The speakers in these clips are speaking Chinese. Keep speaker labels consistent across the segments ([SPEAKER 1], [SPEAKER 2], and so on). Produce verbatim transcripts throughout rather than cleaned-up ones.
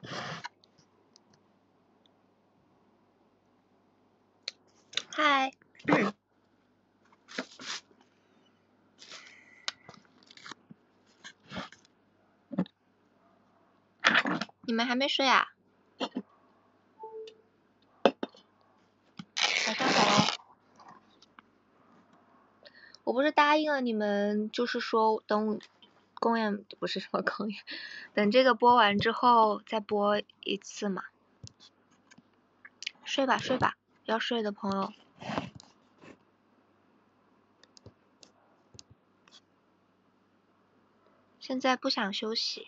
[SPEAKER 1] 嗨，你们还没睡啊？晚上好。我不是答应了你们，就是说等公演不是什么公演，等这个播完之后再播一次嘛。睡吧睡吧，要睡的朋友。现在不想休息。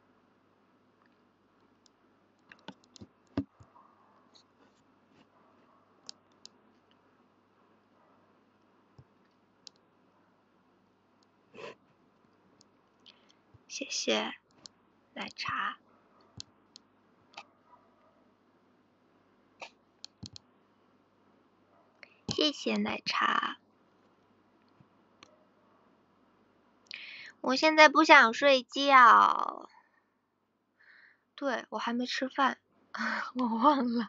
[SPEAKER 1] 谢谢奶茶。谢谢奶茶。我现在不想睡觉。对，我还没吃饭，我忘了。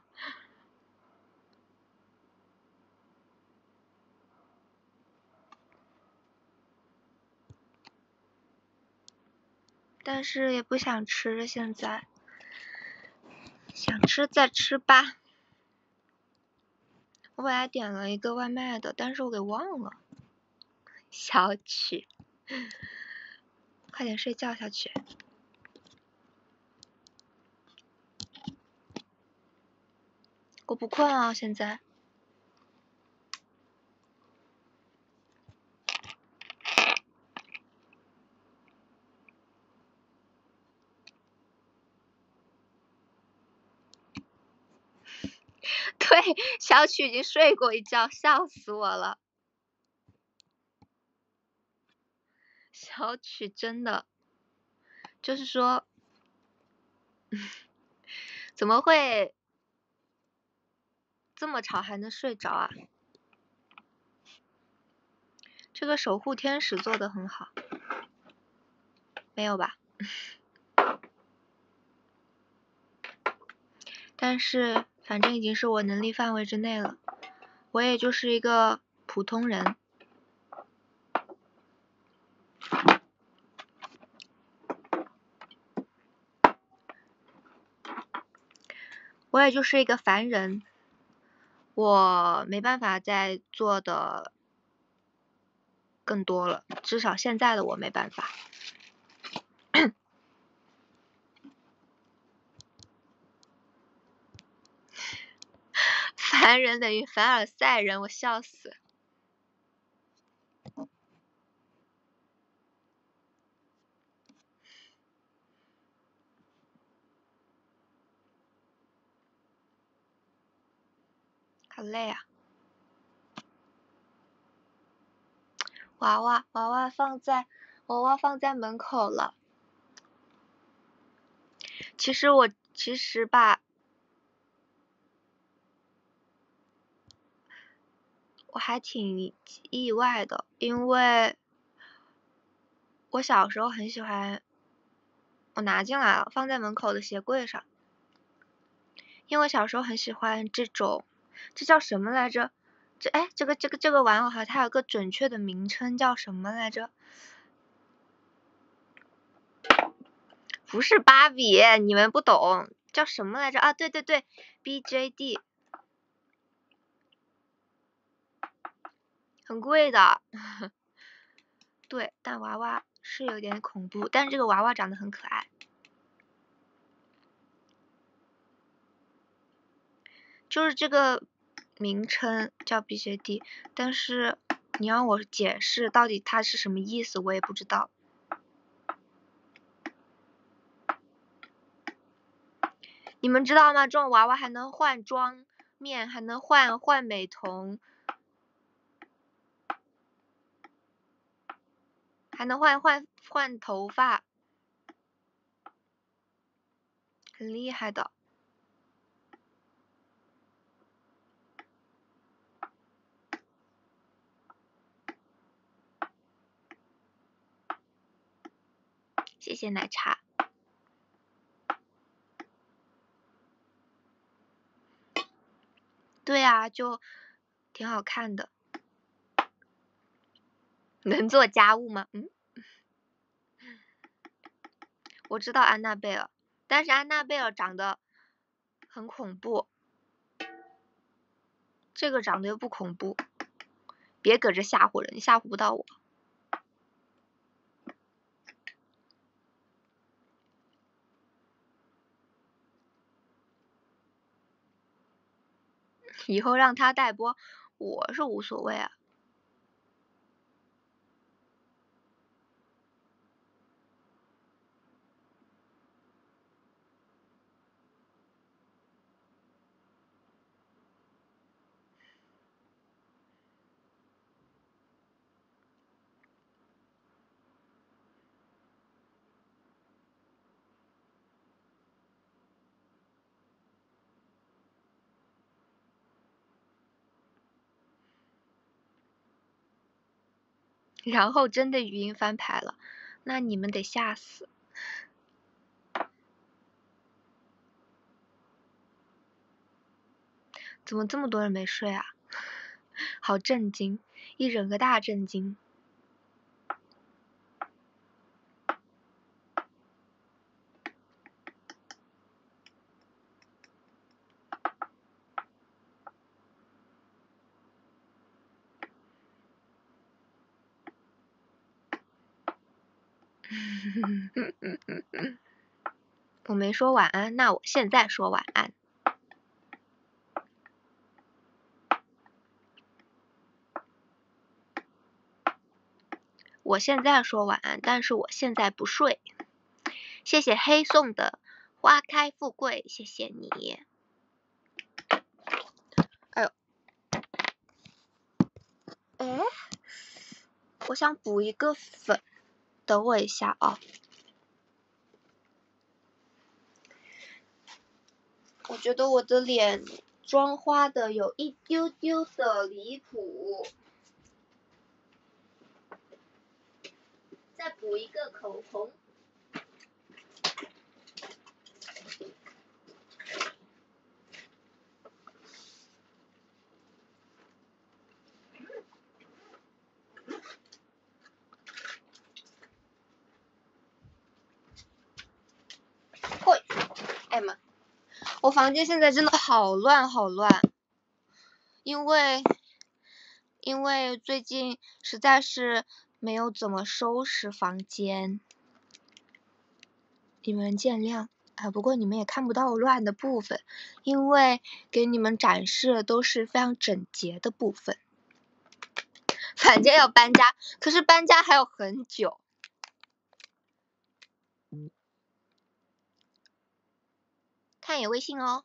[SPEAKER 1] 但是也不想吃，现在想吃再吃吧。我本来点了一个外卖的，但是我给忘了。小曲，快点睡觉，小曲。我不困啊，现在。对，小曲已经睡过一觉，笑死我了。小曲真的，就是说，怎么会这么吵还能睡着啊？这个守护天使做得很好。没有吧？但是反正已经是我能力范围之内了，我也就是一个普通人。我也就是一个凡人，我没办法再做的更多了，至少现在的我没办法。凡人等于凡尔赛人，我笑死。好累啊。娃娃娃娃放在娃娃放在门口了。其实我其实吧，我还挺意外的，因为我小时候很喜欢，我拿进来了，放在门口的鞋柜上。因为我小时候很喜欢这种，这叫什么来着？这哎，这个这个这个玩偶哈，它有个准确的名称叫什么来着？不是芭比，你们不懂，叫什么来着啊？对对对 ，B J D， 很贵的。对，但娃娃是有点恐怖，但是这个娃娃长得很可爱。就是这个名称叫 B J D， 但是你让我解释到底它是什么意思，我也不知道。你们知道吗？这种娃娃还能换妆面，还能换换美瞳，还能换换换头发，很厉害的。谢谢奶茶。 对啊，就挺好看的。能做家务吗？嗯，我知道安娜贝尔，但是安娜贝尔长得很恐怖，这个长得又不恐怖，别搁这吓唬人，你吓唬不到我。以后让他代播，我是无所谓啊。然后真的语音翻牌了，那你们得吓死。怎么这么多人没睡啊？好震惊，一整个大震惊。我没说晚安，那我现在说晚安。我现在说晚安，但是我现在不睡。谢谢黑送的花开富贵，谢谢你。哎呦，哎，我想补一个粉，等我一下啊。我觉得我的脸妆花的有一丢丢的离谱，再补一个口红。会，哎妈，我房间现在真的好乱好乱，因为因为最近实在是没有怎么收拾房间，你们见谅啊。不过你们也看不到乱的部分，因为给你们展示的都是非常整洁的部分。反正要搬家，可是搬家还有很久。看眼微信哦。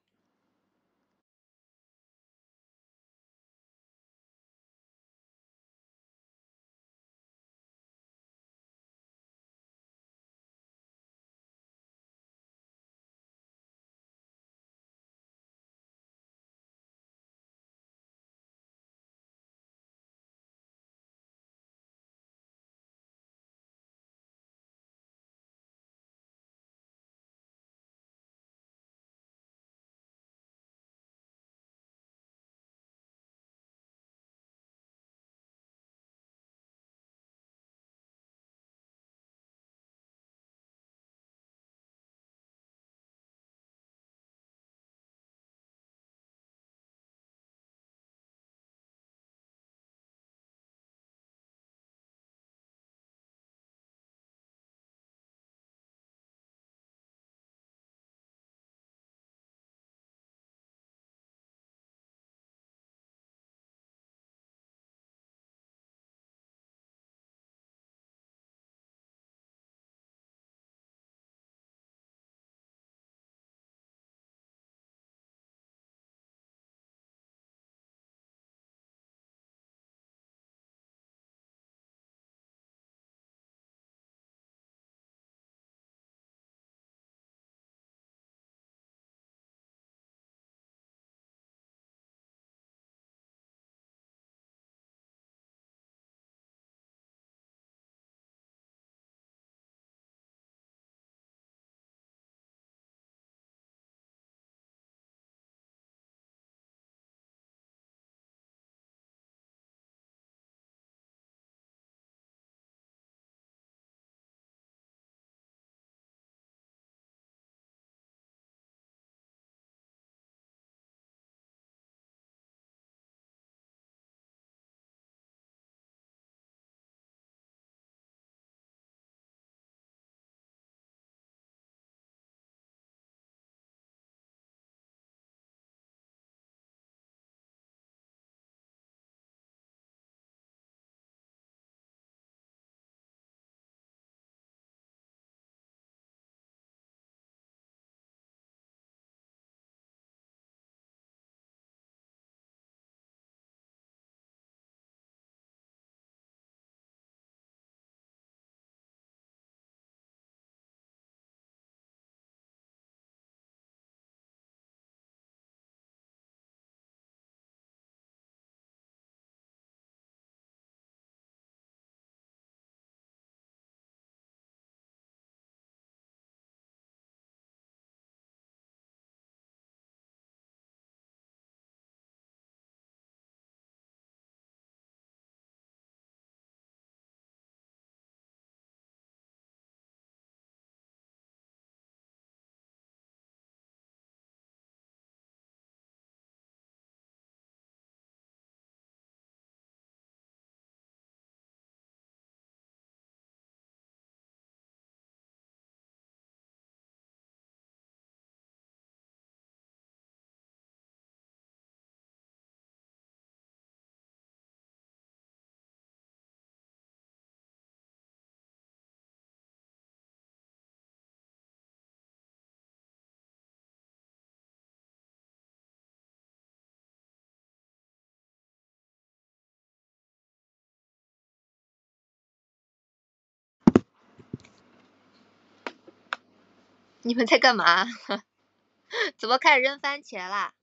[SPEAKER 1] 你们在干嘛？怎么开始扔番茄啦？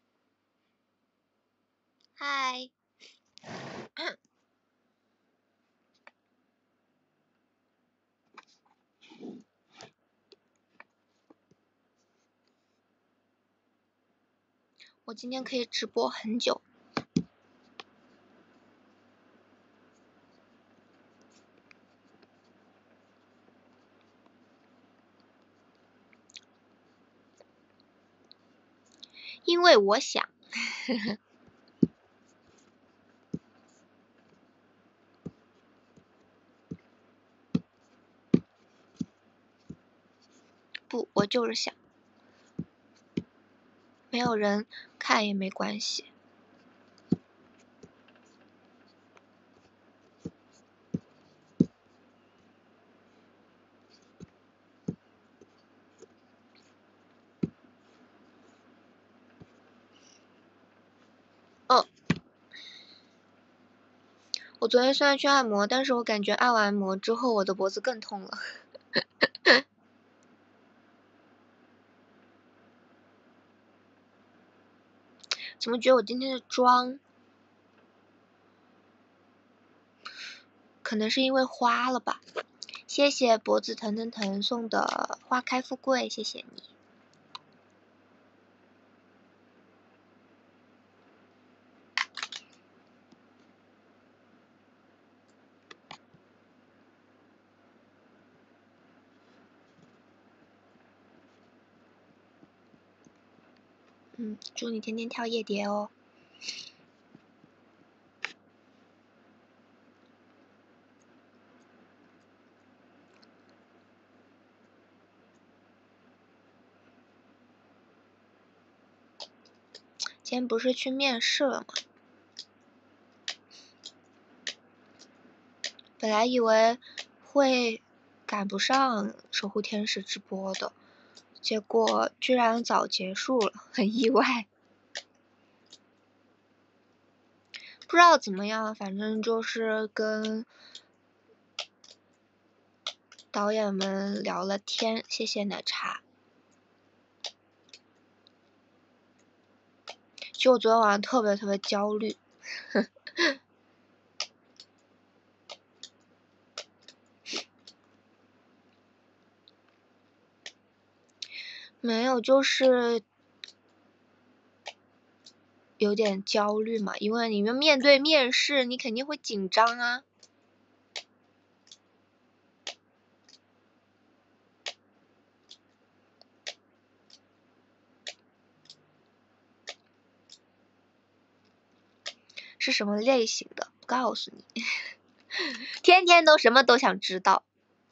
[SPEAKER 1] 嗨。我今天可以直播很久。因为我想。不，我就是想。没有人看也没关系。哦。我昨天虽然去按摩，但是我感觉按完摩之后我的脖子更痛了。怎么觉得我今天的妆可能是因为花了吧？谢谢脖子疼疼疼送的花开富贵，谢谢你。嗯，祝你天天跳夜蝶哦。今天不是去面试了吗？本来以为会赶不上守护天使直播的，结果居然早结束了，很意外。不知道怎么样，反正就是跟导演们聊了天，谢谢奶茶。就我昨天晚上特别特别焦虑。没有，就是有点焦虑嘛，因为你们面对面试，你肯定会紧张啊。是什么类型的？不告诉你。天天都什么都想知道。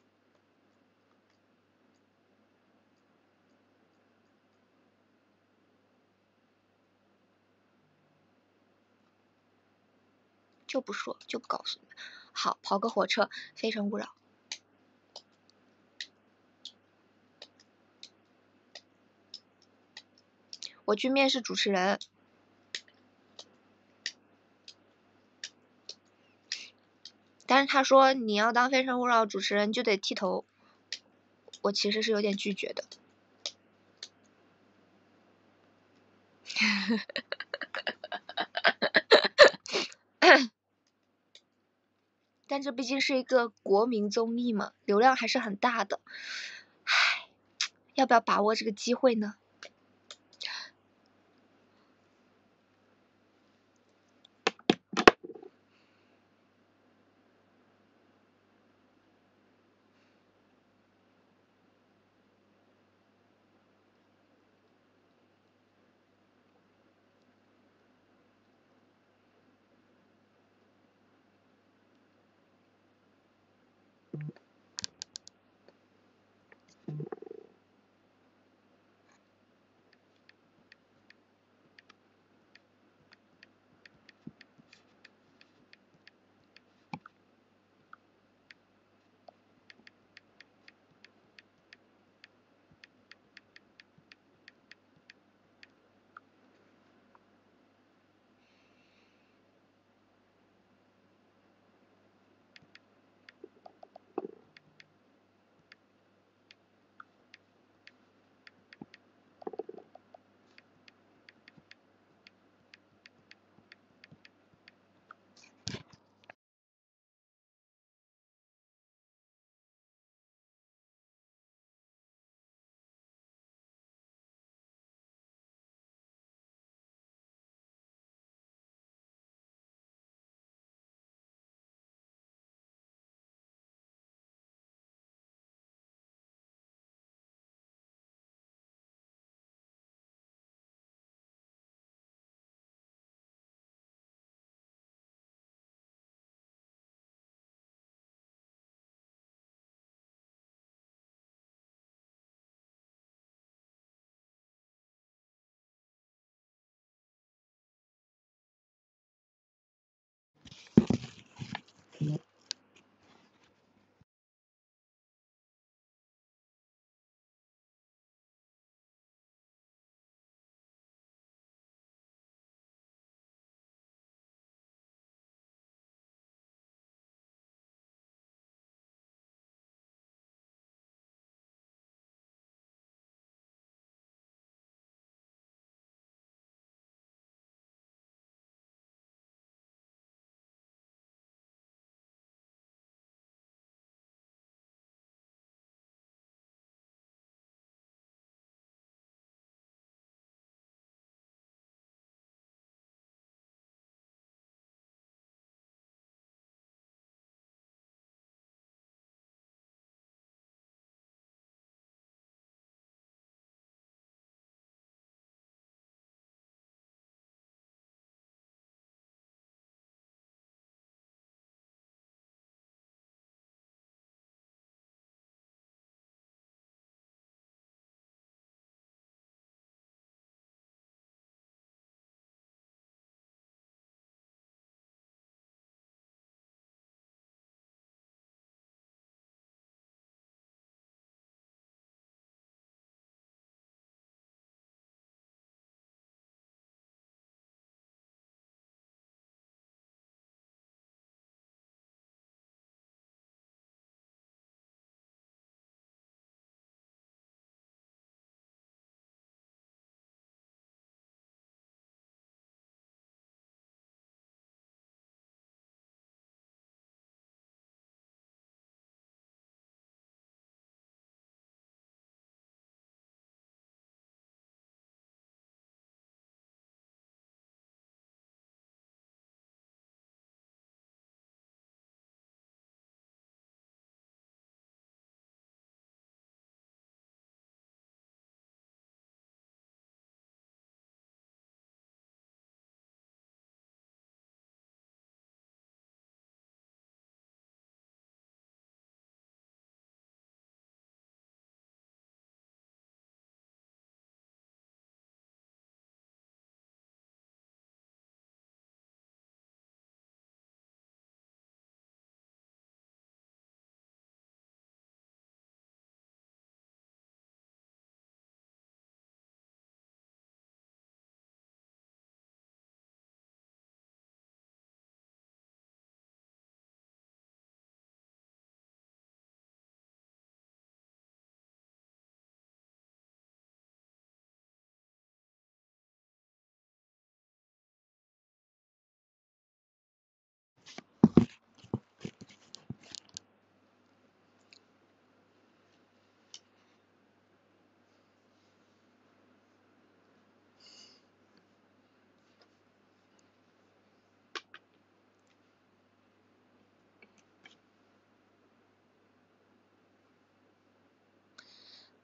[SPEAKER 1] 就不说，就不告诉你们。好，跑个火车，非诚勿扰。我去面试主持人。但是他说你要当非诚勿扰主持人就得剃头，我其实是有点拒绝的。但这毕竟是一个国民综艺嘛，流量还是很大的。唉，要不要把握这个机会呢？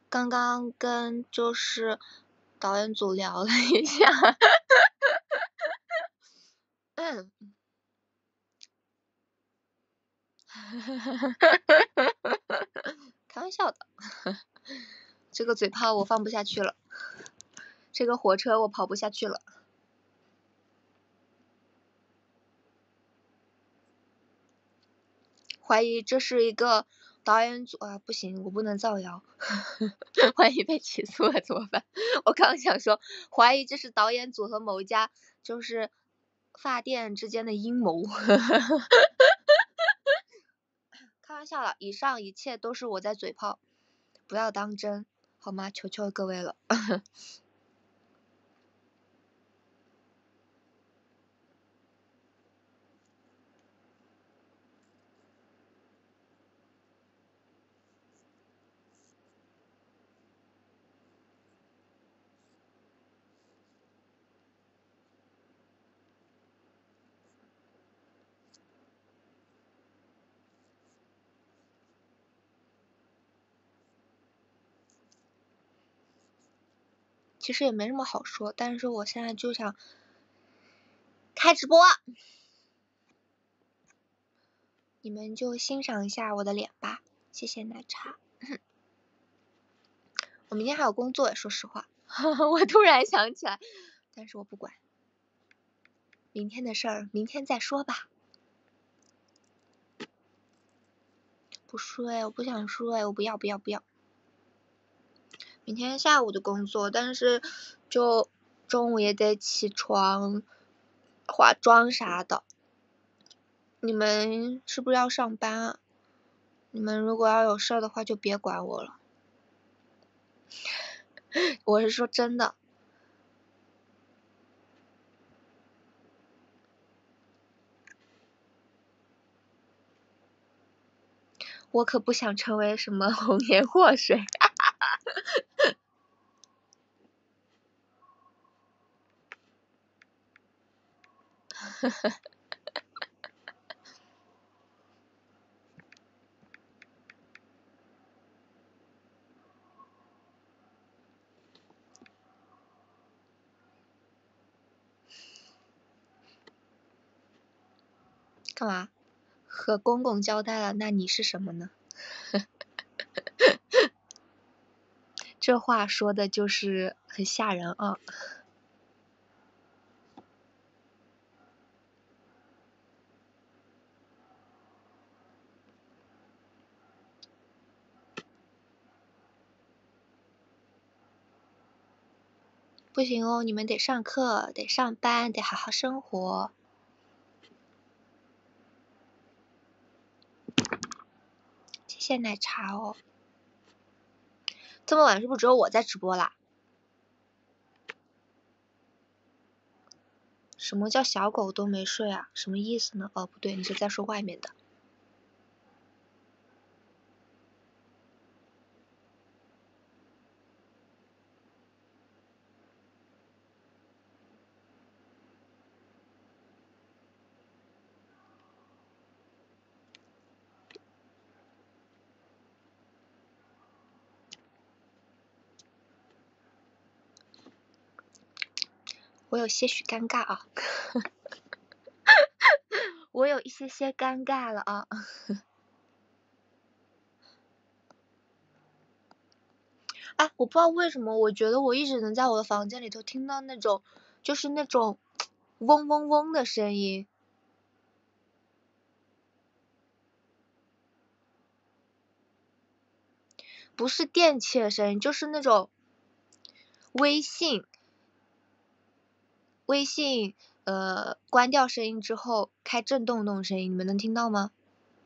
[SPEAKER 1] 刚刚跟就是导演组聊了一下，嗯，开玩笑的，这个嘴炮我放不下去了，这个火车我跑不下去了。怀疑这是一个导演组啊，不行，我不能造谣，万一被起诉了怎么办？我刚想说，怀疑这是导演组和某一家就是发店之间的阴谋。开玩笑了，以上一切都是我在嘴炮，不要当真，好吗？求求各位了。其实也没什么好说，但是我现在就想开直播，你们就欣赏一下我的脸吧，谢谢奶茶。我明天还有工作，说实话，我突然想起来，但是我不管，明天的事儿明天再说吧。不睡，我不想睡，我不要不要不要。明天下午的工作，但是就中午也得起床化妆啥的。你们是不是要上班啊？你们如果要有事儿的话，就别管我了。我是说真的。我可不想成为什么红颜祸水。干嘛？和公公交代了，那你是什么呢？这话说的就是很吓人啊。不行哦，你们得上课，得上班，得好好生活。谢谢奶茶哦。这么晚是不是只有我在直播啦？什么叫小狗都没睡啊？什么意思呢？哦，不对，你是在说外面的。我有些许尴尬啊，我有一些些尴尬了啊。哎，我不知道为什么，我觉得我一直能在我的房间里头听到那种，就是那种嗡嗡嗡的声音。不是电器的声音，就是那种微信，微信呃关掉声音之后开震动那种声音，你们能听到吗？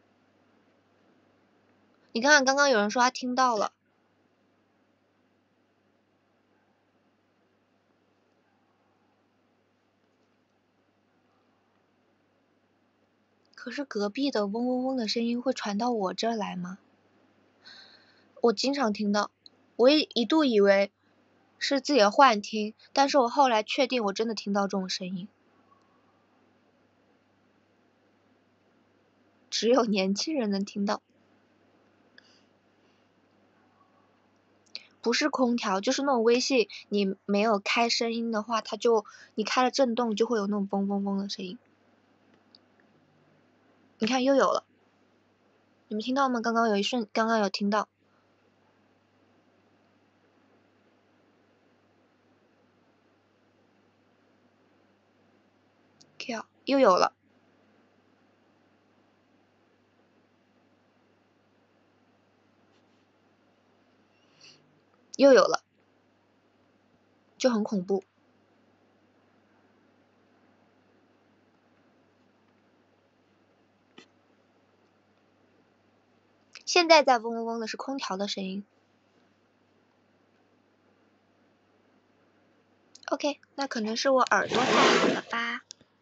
[SPEAKER 1] 你看看，刚刚有人说他听到了。可是隔壁的嗡嗡嗡的声音会传到我这儿来吗？我经常听到，我一一度以为是自己的幻听，但是我后来确定我真的听到这种声音。只有年轻人能听到。 不是空调，就是那种微信，你没有开声音的话，它就你开了震动就会有那种嗡嗡嗡的声音。你看又有了，你们听到吗？刚刚有一瞬，刚刚有听到。Q 又有了，又有了，就很恐怖。现在在嗡嗡嗡的是空调的声音。OK， 那可能是我耳朵太好了吧。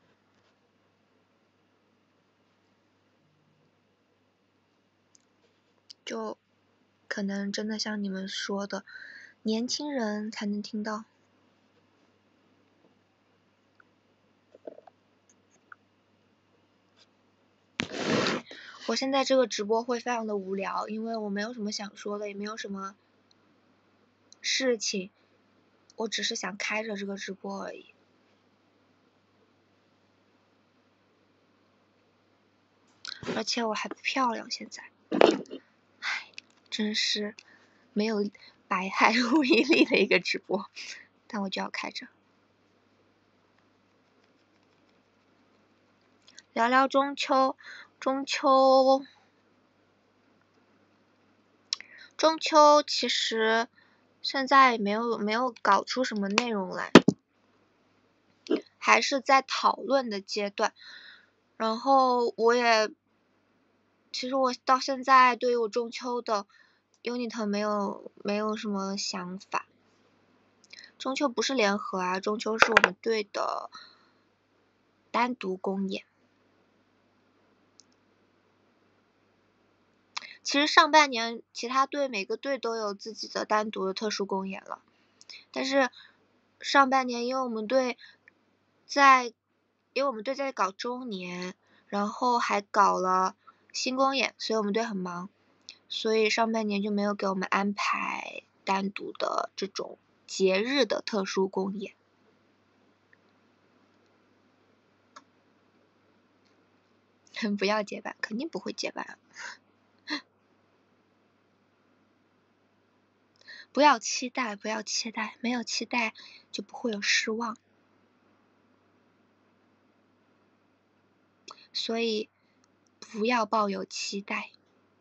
[SPEAKER 1] 就可能真的像你们说的，年轻人才能听到。我现在这个直播会非常的无聊，因为我没有什么想说的，也没有什么事情，我只是想开着这个直播而已。而且我还不漂亮，现在，唉，真是没有百害无一利的一个直播，但我就要开着。聊聊中秋，中秋，中秋其实现在没有没有搞出什么内容来，还是在讨论的阶段。然后我也，其实我到现在对于我中秋的 unit 没有没有什么想法。中秋不是联合啊，中秋是我们队的单独公演。其实上半年其他队每个队都有自己的单独的特殊公演了，但是上半年因为我们队在，因为我们队在搞周年，然后还搞了新公演，所以我们队很忙，所以上半年就没有给我们安排单独的这种节日的特殊公演。不要结伴，肯定不会结伴。不要期待，不要期待，没有期待就不会有失望。所以不要抱有期待。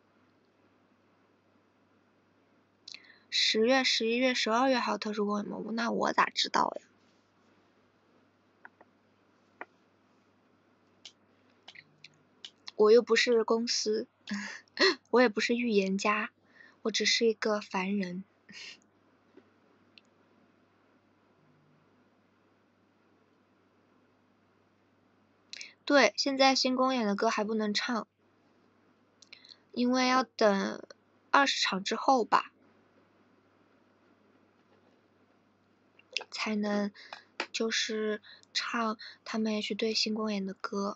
[SPEAKER 1] 十月、十一月、十二月还有特殊公演吗？那我咋知道呀？我又不是公司，我也不是预言家，我只是一个凡人。对，现在新公演的歌还不能唱，因为要等二十场之后吧，才能就是唱他们 H 队新公演的歌。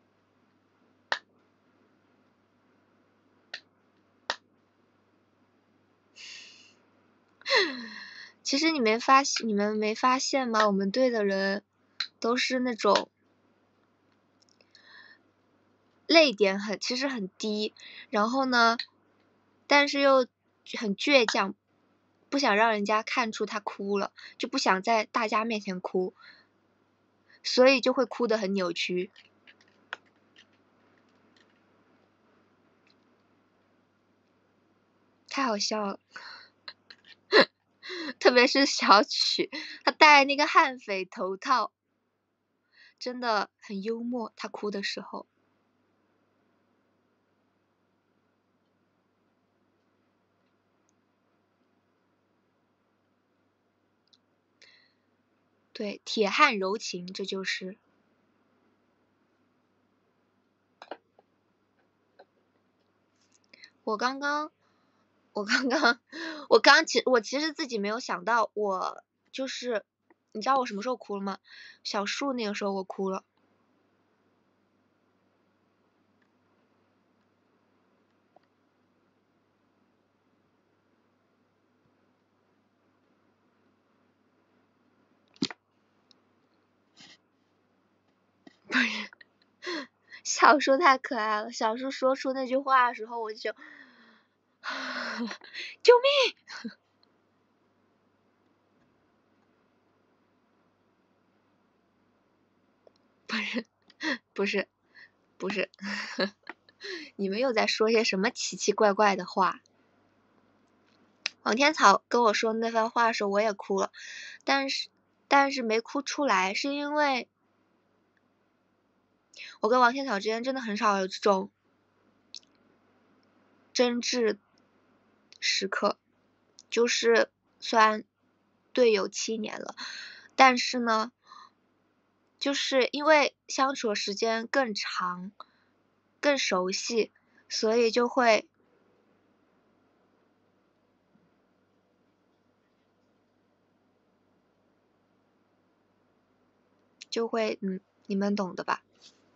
[SPEAKER 1] 其实你没发现，你们没发现吗？我们队的人都是那种泪点很，其实很低，然后呢，但是又很倔强，不想让人家看出他哭了，就不想在大家面前哭，所以就会哭得很扭曲。太好笑了。特别是小曲，他戴那个悍匪头套，真的很幽默，他哭的时候。对，铁汉柔情，这就是。我刚刚，我刚刚，我刚其我其实自己没有想到，我就是，你知道我什么时候哭了吗？小树那个时候我哭了。 小叔太可爱了，小叔说出那句话的时候，我就救命！不是，不是，不是，你们又在说些什么奇奇怪怪的话？王天草跟我说那番话的时候，我也哭了，但是但是没哭出来，是因为我跟王天草之间真的很少有这种真挚时刻，就是虽然队友七年了，但是呢，就是因为相处的时间更长，更熟悉，所以就会就会嗯，你们懂的吧？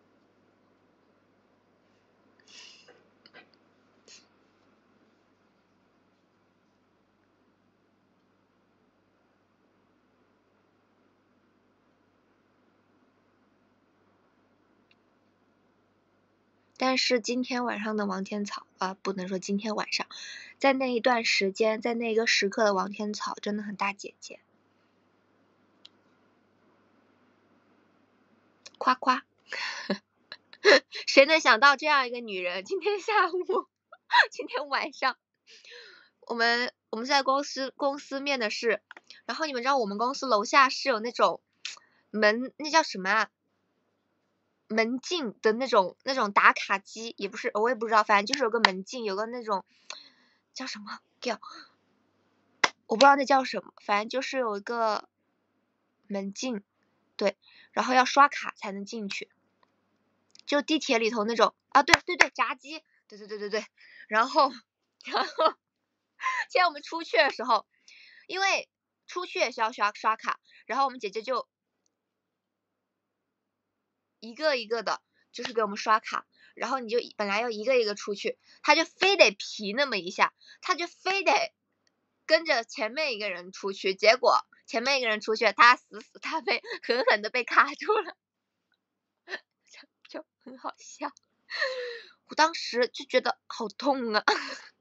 [SPEAKER 1] 但是今天晚上的王天草啊、呃，不能说今天晚上，在那一段时间，在那个时刻的王天草真的很大姐姐，夸夸，谁能想到这样一个女人？今天下午，今天晚上，我们我们在公司公司面的试，然后你们知道我们公司楼下是有那种门，那叫什么啊？门禁的那种那种打卡机，也不是我也不知道，反正就是有个门禁，有个那种叫什么叫我不知道那叫什么，反正就是有一个门禁，对，然后要刷卡才能进去，就地铁里头那种啊，对对对，闸机，对对对对对，然后然后现在我们出去的时候，因为出去也是要刷刷卡，然后我们姐姐就一个一个的，就是给我们刷卡，然后你就本来要一个一个出去，他就非得皮那么一下，他就非得跟着前面一个人出去，结果前面一个人出去，他死死他被狠狠的被卡住了，就就很好笑。我当时就觉得好痛啊，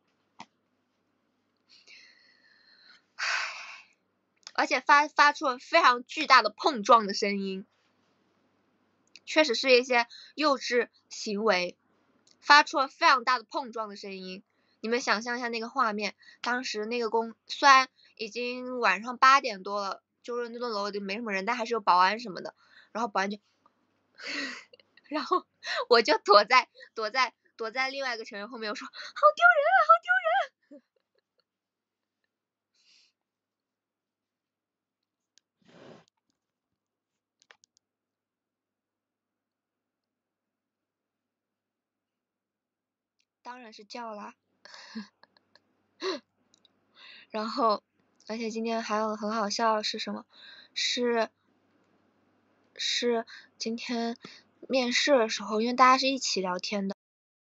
[SPEAKER 1] 而且发发出了非常巨大的碰撞的声音。确实是一些幼稚行为，发出了非常大的碰撞的声音。你们想象一下那个画面，当时那个公虽然已经晚上八点多了，就是那栋楼里没什么人，但还是有保安什么的。然后保安就，然后我就躲在躲在躲在另外一个成员后面，我说好丢人啊，好丢人。当然是叫啦。然后，而且今天还有很好笑的是什么？是是今天面试的时候，因为大家是一起聊天的，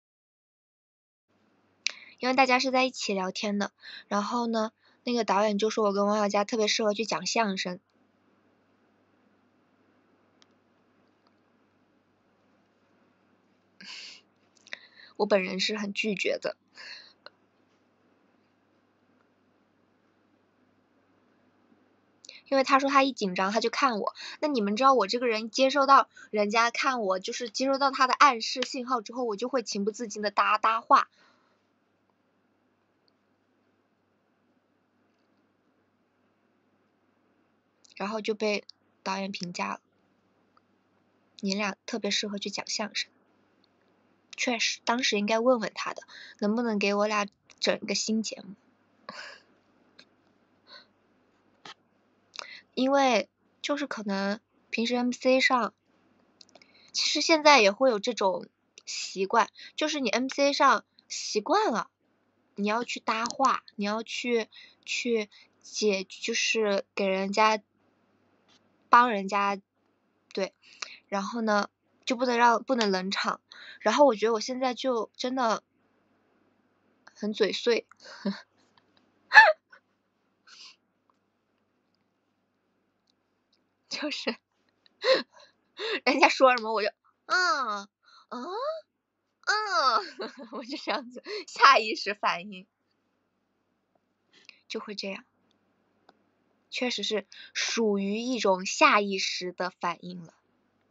[SPEAKER 1] 因为大家是在一起聊天的。然后呢，那个导演就说我跟王小佳特别适合去讲相声。我本人是很拒绝的。因为他说他一紧张他就看我，那你们知道我这个人接收到人家看我，就是接收到他的暗示信号之后，我就会情不自禁的搭搭话，然后就被导演评价了，你俩特别适合去讲相声。确实，当时应该问问他的，能不能给我俩整一个新节目。因为就是可能平时 M C 上，其实现在也会有这种习惯，就是你 M C 上习惯了，你要去搭话，你要去去解，就是给人家帮人家，对，然后呢就不能让不能冷场，然后我觉得我现在就真的很嘴碎。就是人家说什么我就嗯嗯嗯，我就这样子下意识反应，就会这样，确实是属于一种下意识的反应了。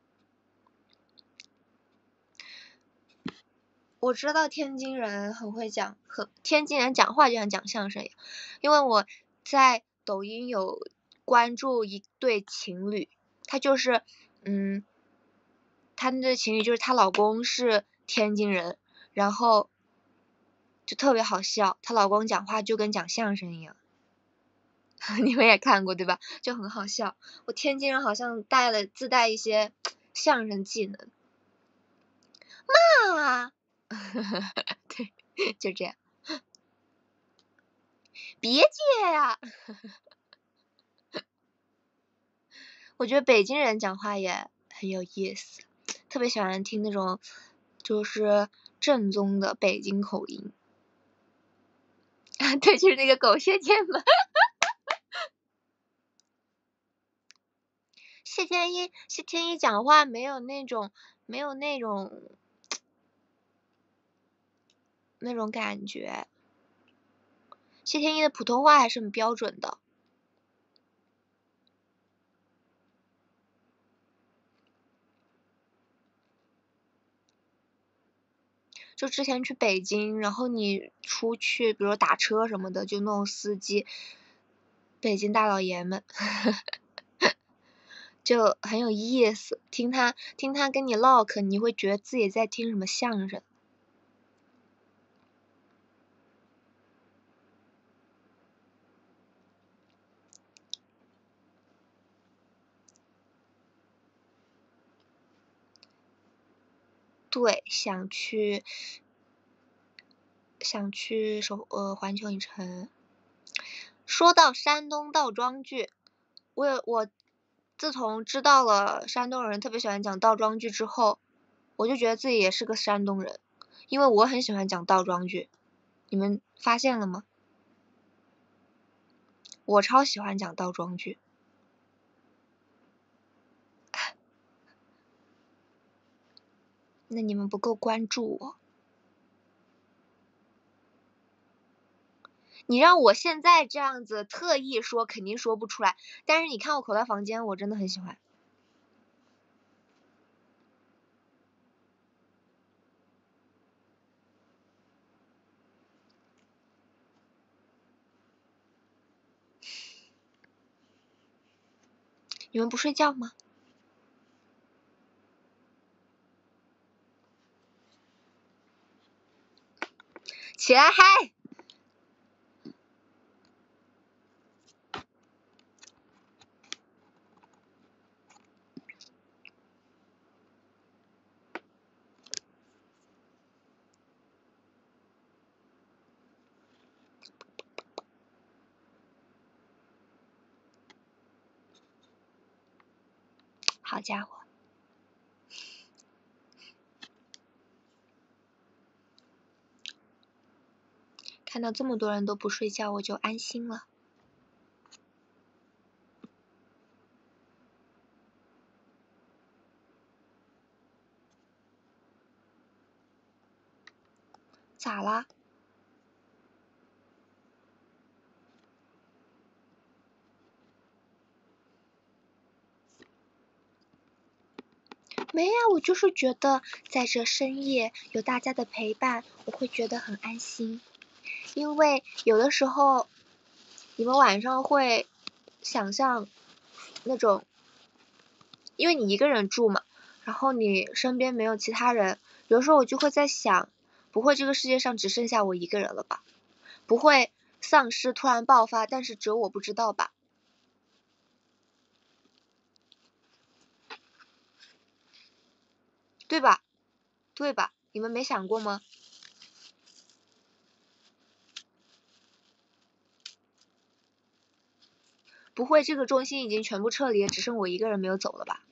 [SPEAKER 1] 我知道天津人很会讲，很天津人讲话就像讲相声一样，因为我在抖音有关注一对情侣，他就是嗯，他那对情侣就是她老公是天津人，然后就特别好笑，她老公讲话就跟讲相声一样。你们也看过对吧？就很好笑。我天津人好像带了自带一些相声技能。妈，对，就这样。别介呀！我觉得北京人讲话也很有意思，特别喜欢听那种就是正宗的北京口音。对，就是那个狗血剑嘛。谢天一，谢天一讲话没有那种，没有那种，那种感觉。谢天一的普通话还是很标准的。就之前去北京，然后你出去，比如打车什么的，就那种司机，北京大老爷们。就很有意思，听他听他跟你唠嗑，你会觉得自己在听什么相声。对，想去想去首呃环球影城。说到山东倒装句，我有我自从知道了山东人特别喜欢讲倒装句之后，我就觉得自己也是个山东人，因为我很喜欢讲倒装句。你们发现了吗？我超喜欢讲倒装句。那你们不够关注我。你让我现在这样子特意说，肯定说不出来。但是你看我口袋房间，我真的很喜欢。你们不睡觉吗？起来嗨！好家伙，看到这么多人都不睡觉，我就安心了。咋啦？没呀，我就是觉得在这深夜有大家的陪伴，我会觉得很安心。因为有的时候你们晚上会想象那种，因为你一个人住嘛，然后你身边没有其他人，有的时候我就会在想，不会这个世界上只剩下我一个人了吧？不会丧尸突然爆发，但是只有我不知道吧？对吧？对吧？你们没想过吗？不会这个中心已经全部撤离了，只剩我一个人没有走了吧？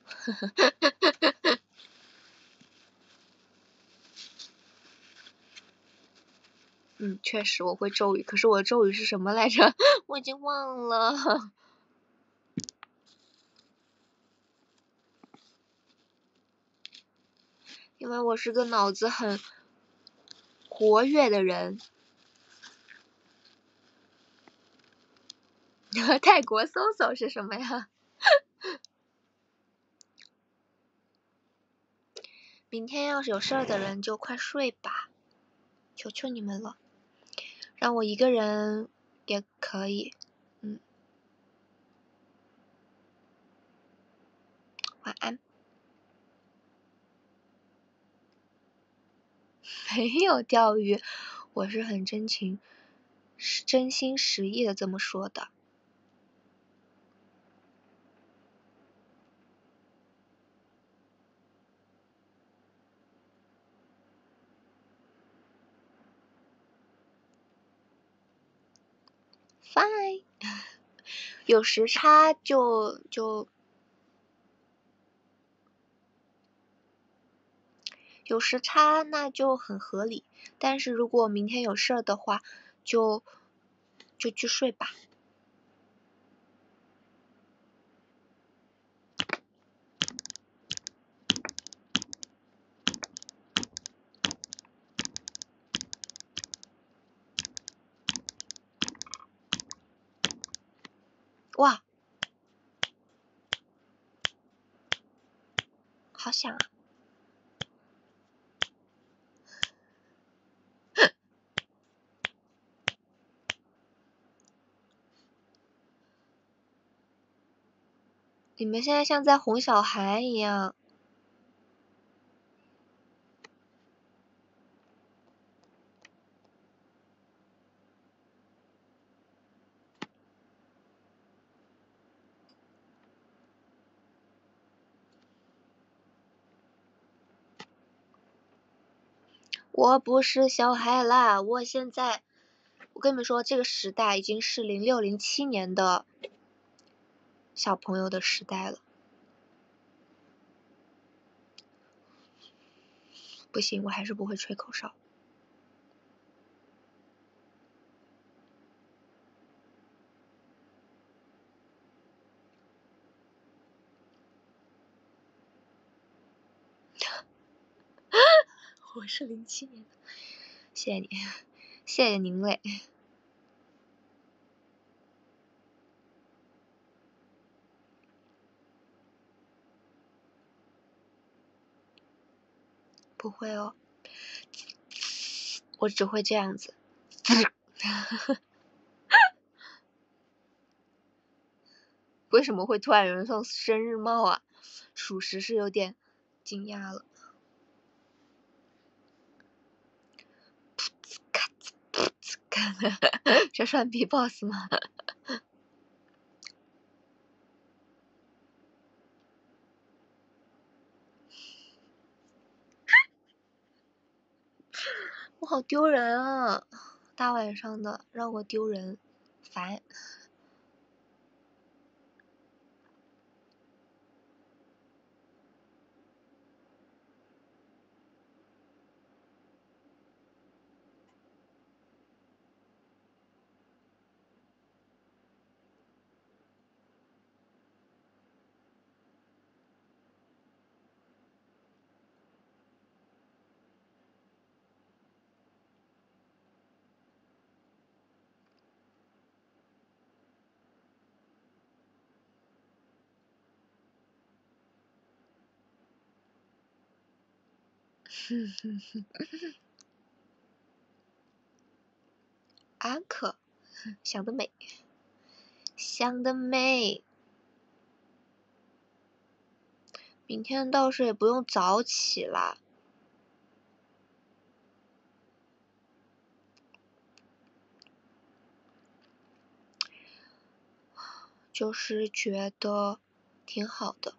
[SPEAKER 1] 嗯，确实我会咒语，可是我的咒语是什么来着？我已经忘了。因为因为我是个脑子很活跃的人。泰国搜搜是什么呀？明天要是有事儿的人就快睡吧，求求你们了，让我一个人也可以。嗯，晚安。没有钓鱼，我是很真情、真心实意的这么说的。Fine， 有时差就就有时差那就很合理，但是如果明天有事儿的话，就就去睡吧。哇，好响啊！你们现在像在哄小孩一样。我不是小孩啦，我现在，我跟你们说，这个时代已经是零六零七年的小朋友的时代了。不行，我还是不会吹口哨。我是零七年的，谢谢你，谢谢您嘞。不会哦，我只会这样子。为什么会突然有人送生日帽啊？属实是有点惊讶了。这算 B-box 吗？我好丢人啊！大晚上的让我丢人，烦。安可，想得美，想得美。明天倒是也不用早起啦，就是觉得挺好的。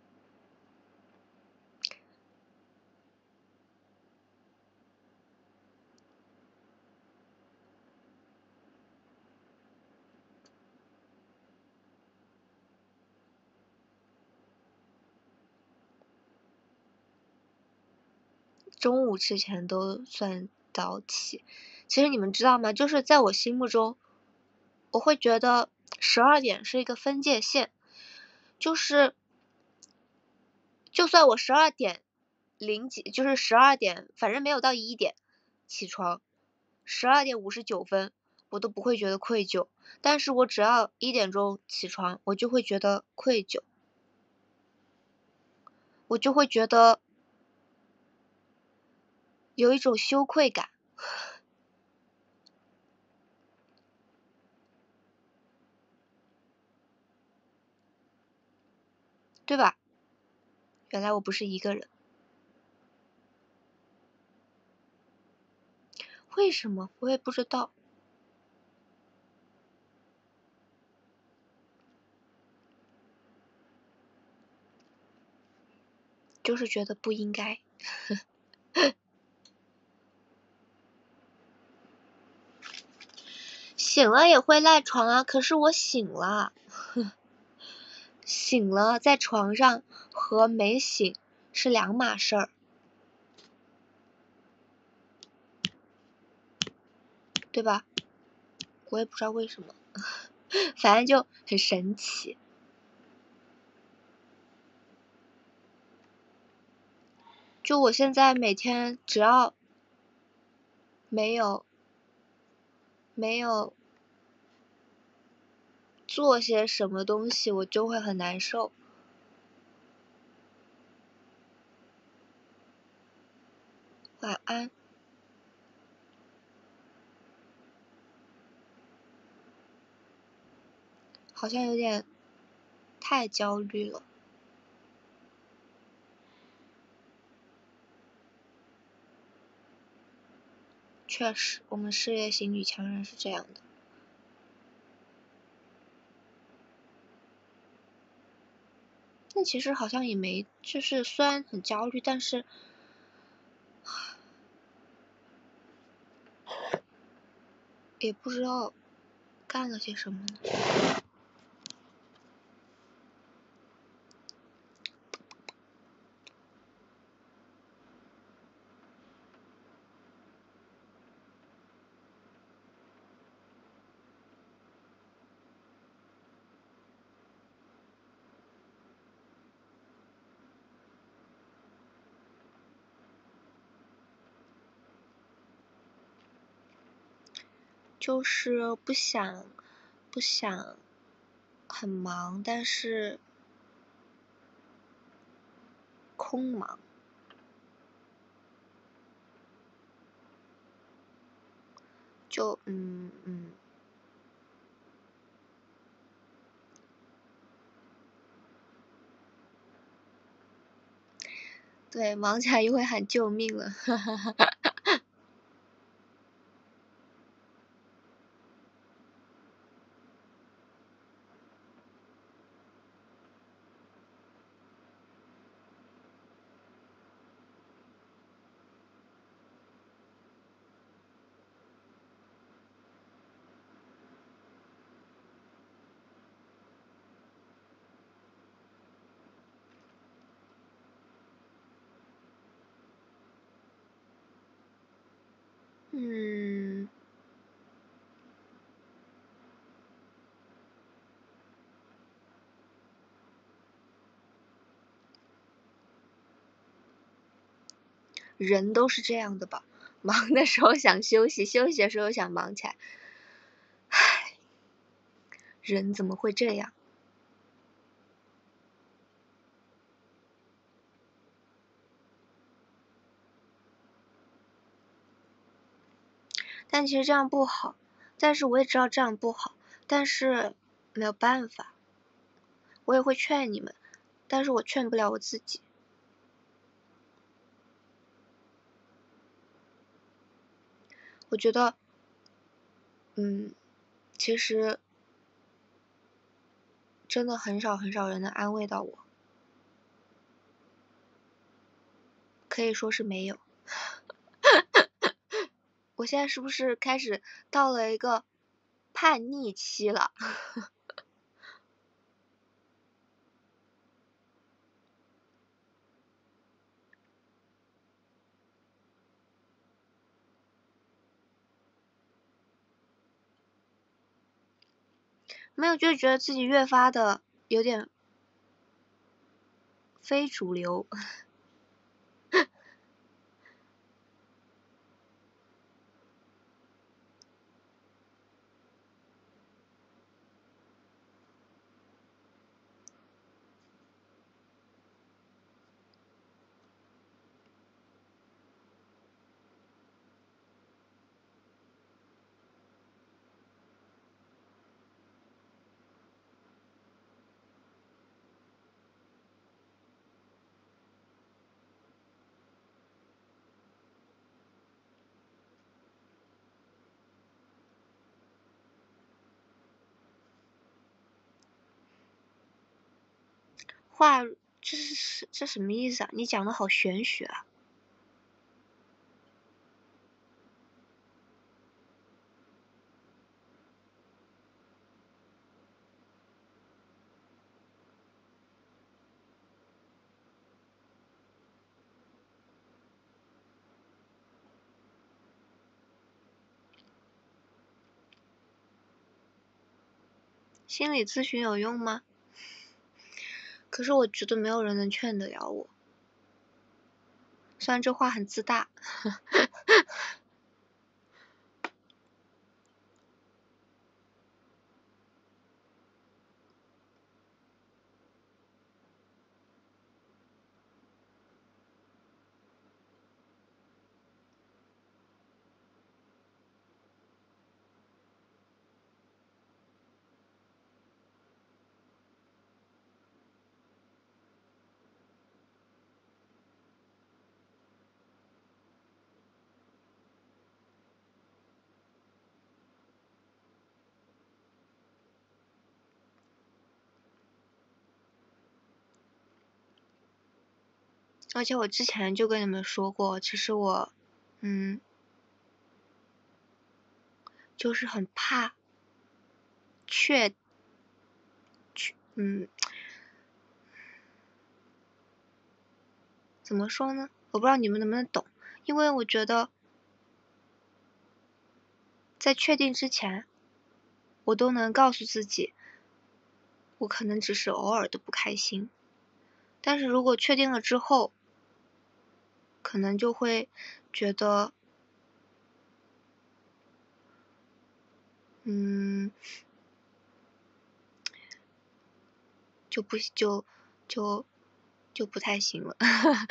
[SPEAKER 1] 中午之前都算早起。其实你们知道吗？就是在我心目中，我会觉得十二点是一个分界线，就是就算我十二点零几，就是十二点，反正没有到一点起床，十二点五十九分我都不会觉得愧疚，但是我只要一点钟起床，我就会觉得愧疚，我就会觉得有一种羞愧感，对吧？原来我不是一个人。为什么？我也不知道。就是觉得不应该。醒了也会赖床啊，可是我醒了。醒了在床上和没醒是两码事儿。对吧？我也不知道为什么，反正就很神奇。就我现在每天只要没有没有做些什么东西，我就会很难受。晚安。好像有点太焦虑了。确实，我们事业型女强人是这样的。但其实好像也没，就是虽然很焦虑，但是也不知道干了些什么呢。就是不想不想很忙，但是空忙。就嗯嗯。对，忙起来又会喊救命了。嗯。人都是这样的吧，忙的时候想休息，休息的时候想忙起来。唉，人怎么会这样？但其实这样不好，但是我也知道这样不好，但是没有办法。我也会劝你们，但是我劝不了我自己。我觉得，嗯，其实真的很少很少人能安慰到我，可以说是没有。我现在是不是开始到了一个叛逆期了？没有，就觉得自己越发的有点非主流。 话这是这什么意思啊？你讲的好玄学啊。心理咨询有用吗？可是我觉得没有人能劝得了我，虽然这话很自大。而且我之前就跟你们说过，其实我，嗯，就是很怕确，确，嗯，怎么说呢？我不知道你们能不能懂，因为我觉得，在确定之前，我都能告诉自己，我可能只是偶尔的不开心，但是如果确定了之后，可能就会觉得，嗯，就不就就就不太行了。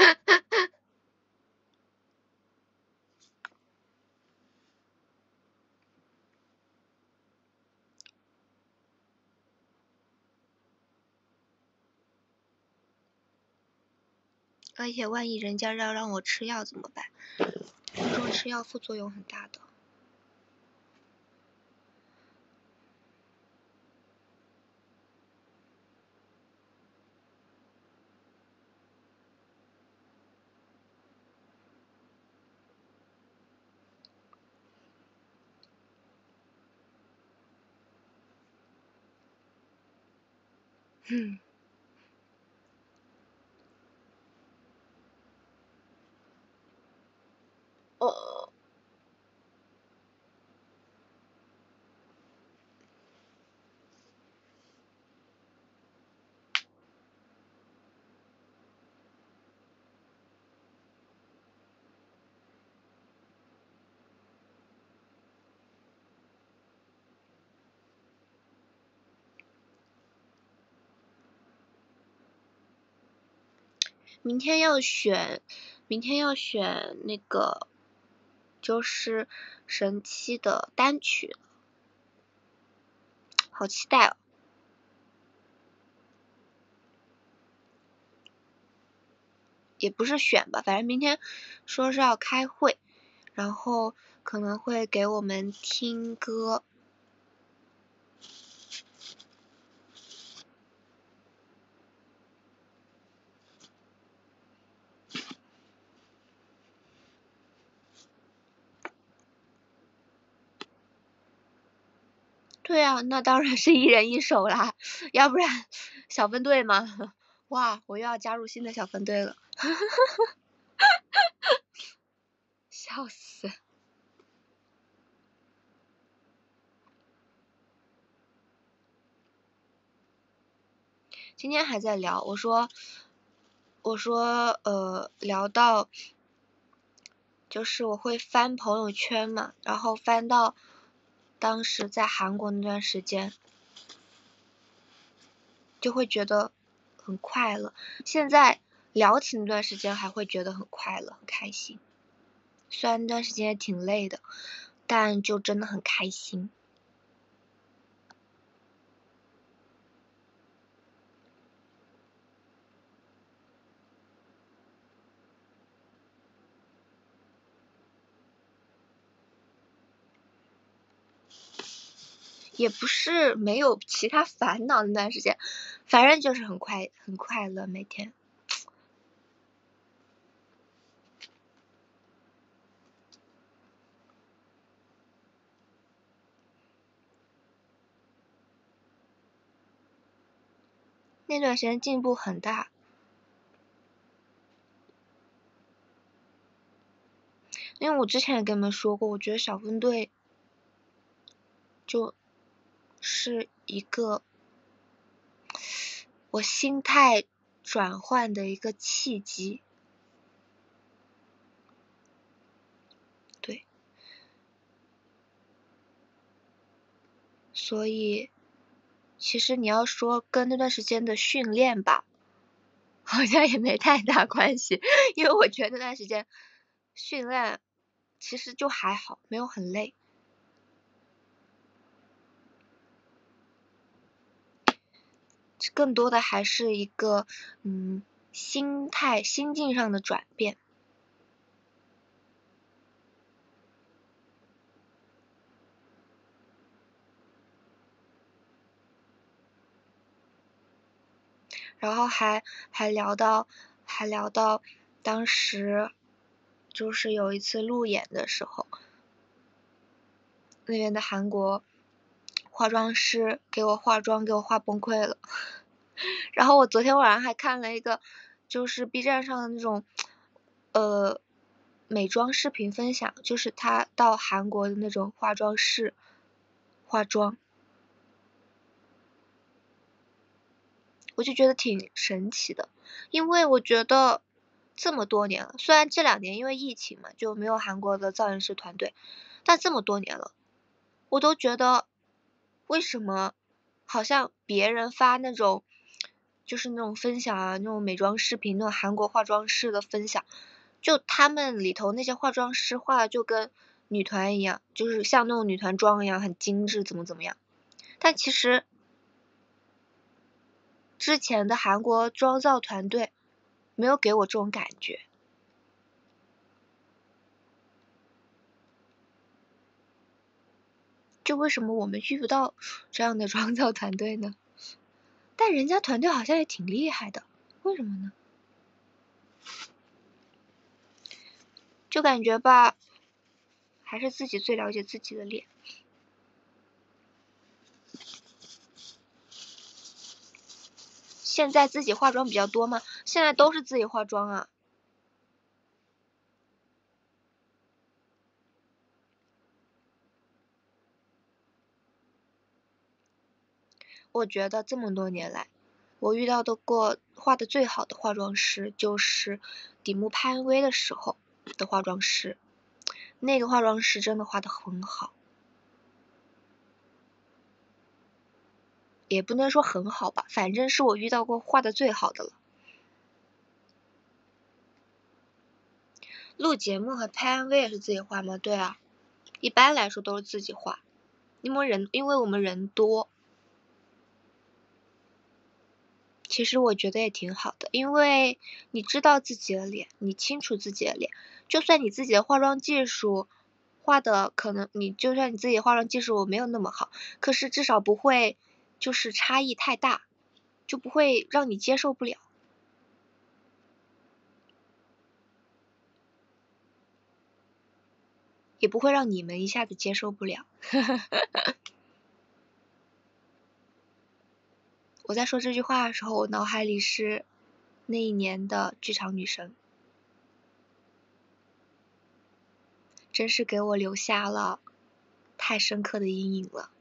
[SPEAKER 1] 而且万一人家要让我吃药怎么办？听说吃药副作用很大的。嗯。哦。明天要选，明天要选那个，就是神七的单曲，好期待哦。也不是选吧，反正明天说是要开会，然后可能会给我们听歌。对啊，那当然是一人一首啦，要不然小分队嘛。哇，我又要加入新的小分队了。笑死。今天还在聊，我说，我说，呃，聊到，就是我会翻朋友圈嘛，然后翻到当时在韩国那段时间，就会觉得很快乐。现在聊起那段时间，还会觉得很快乐、很开心。虽然那段时间也挺累的，但就真的很开心。也不是没有其他烦恼那段时间， 反正就是很快很快乐每天。那段时间进步很大，因为我之前也跟你们说过，我觉得小分队就是一个我心态转换的一个契机。对，所以其实你要说跟那段时间的训练吧，好像也没太大关系，因为我觉得那段时间训练其实就还好，没有很累。更多的还是一个嗯心态心境上的转变。然后还还聊到还聊到当时就是有一次路演的时候，那边的韩国化妆师给我化妆给我化崩溃了。然后我昨天晚上还看了一个就是 B 站上的那种呃美妆视频分享，就是他到韩国的那种化妆室化妆，我就觉得挺神奇的。因为我觉得这么多年了，虽然这两年因为疫情嘛就没有韩国的造型师团队，但这么多年了，我都觉得为什么好像别人发那种就是那种分享啊，那种美妆视频，那种韩国化妆师的分享，就他们里头那些化妆师画的就跟女团一样，就是像那种女团妆一样很精致，怎么怎么样。但其实之前的韩国妆造团队没有给我这种感觉。就为什么我们遇不到这样的妆造团队呢？但人家团队好像也挺厉害的，为什么呢？就感觉吧，还是自己最了解自己的脸。现在自己化妆比较多吗？现在都是自己化妆啊。我觉得这么多年来，我遇到的过画的最好的化妆师就是底木拍 M V 的时候的化妆师，那个化妆师真的画的很好，也不能说很好吧，反正是我遇到过画的最好的了。录节目和拍 M V 也是自己画吗？对啊，一般来说都是自己画，因为人因为我们人多。其实我觉得也挺好的，因为你知道自己的脸，你清楚自己的脸，就算你自己的化妆技术画的可能你就算你自己的化妆技术没有那么好，可是至少不会就是差异太大，就不会让你接受不了，也不会让你们一下子接受不了。我在说这句话的时候，我脑海里是那一年的剧场女神，真是给我留下了太深刻的阴影了，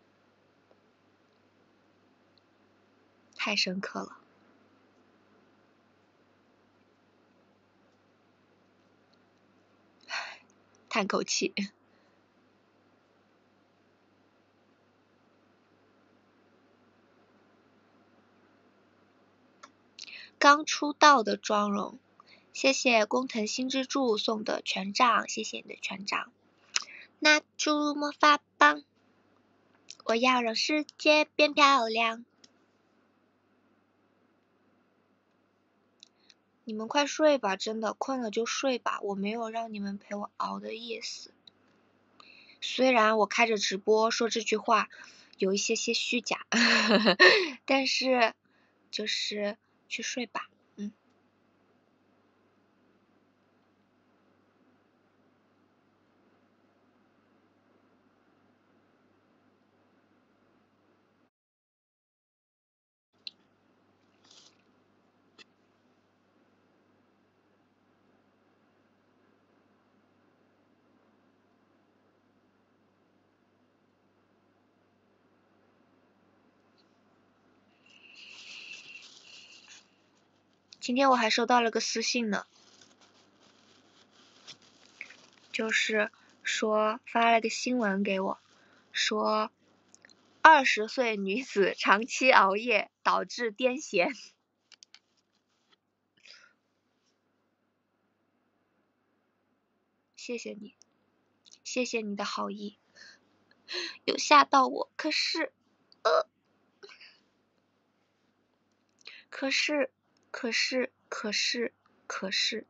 [SPEAKER 1] 太深刻了。叹口气。刚出道的妆容，谢谢工藤新之助送的权杖，谢谢你的权杖。拿出魔法棒，我要让世界变漂亮。你们快睡吧，真的困了就睡吧，我没有让你们陪我熬的意思。虽然我开着直播说这句话有一些些虚假，但是就是去睡吧，嗯。今天我还收到了个私信呢，就是说发了个新闻给我，说二十岁女子长期熬夜导致癫痫。谢谢你，谢谢你的好意，有吓到我，可是，呃，可是，可是，可是，可是，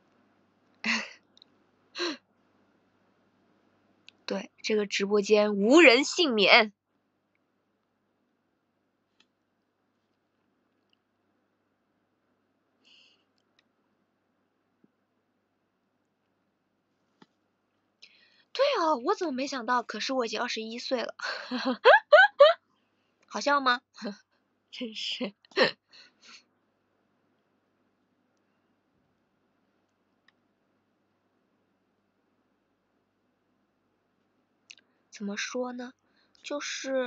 [SPEAKER 1] 对，这个直播间无人幸免。对啊，我怎么没想到？可是我已经二十一岁了，好笑吗？真是。怎么说呢？就是，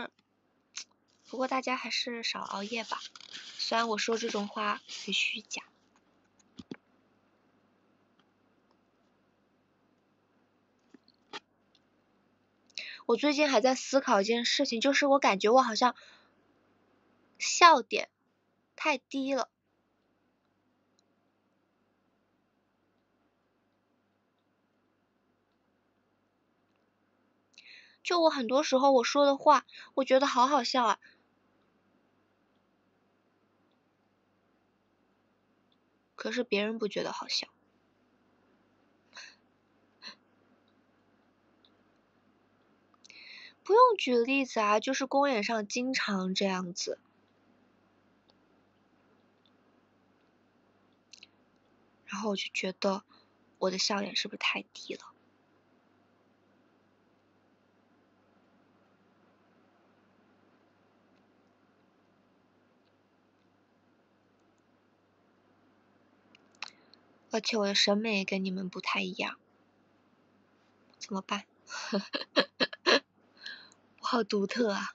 [SPEAKER 1] 不过大家还是少熬夜吧。虽然我说这种话很虚假。我最近还在思考一件事情，就是我感觉我好像笑点太低了。就我很多时候我说的话，我觉得好好笑啊。可是别人不觉得好笑。不用举例子啊，就是公演上经常这样子。然后我就觉得我的笑点是不是太低了？而且我的审美跟你们不太一样，怎么办？我好独特啊！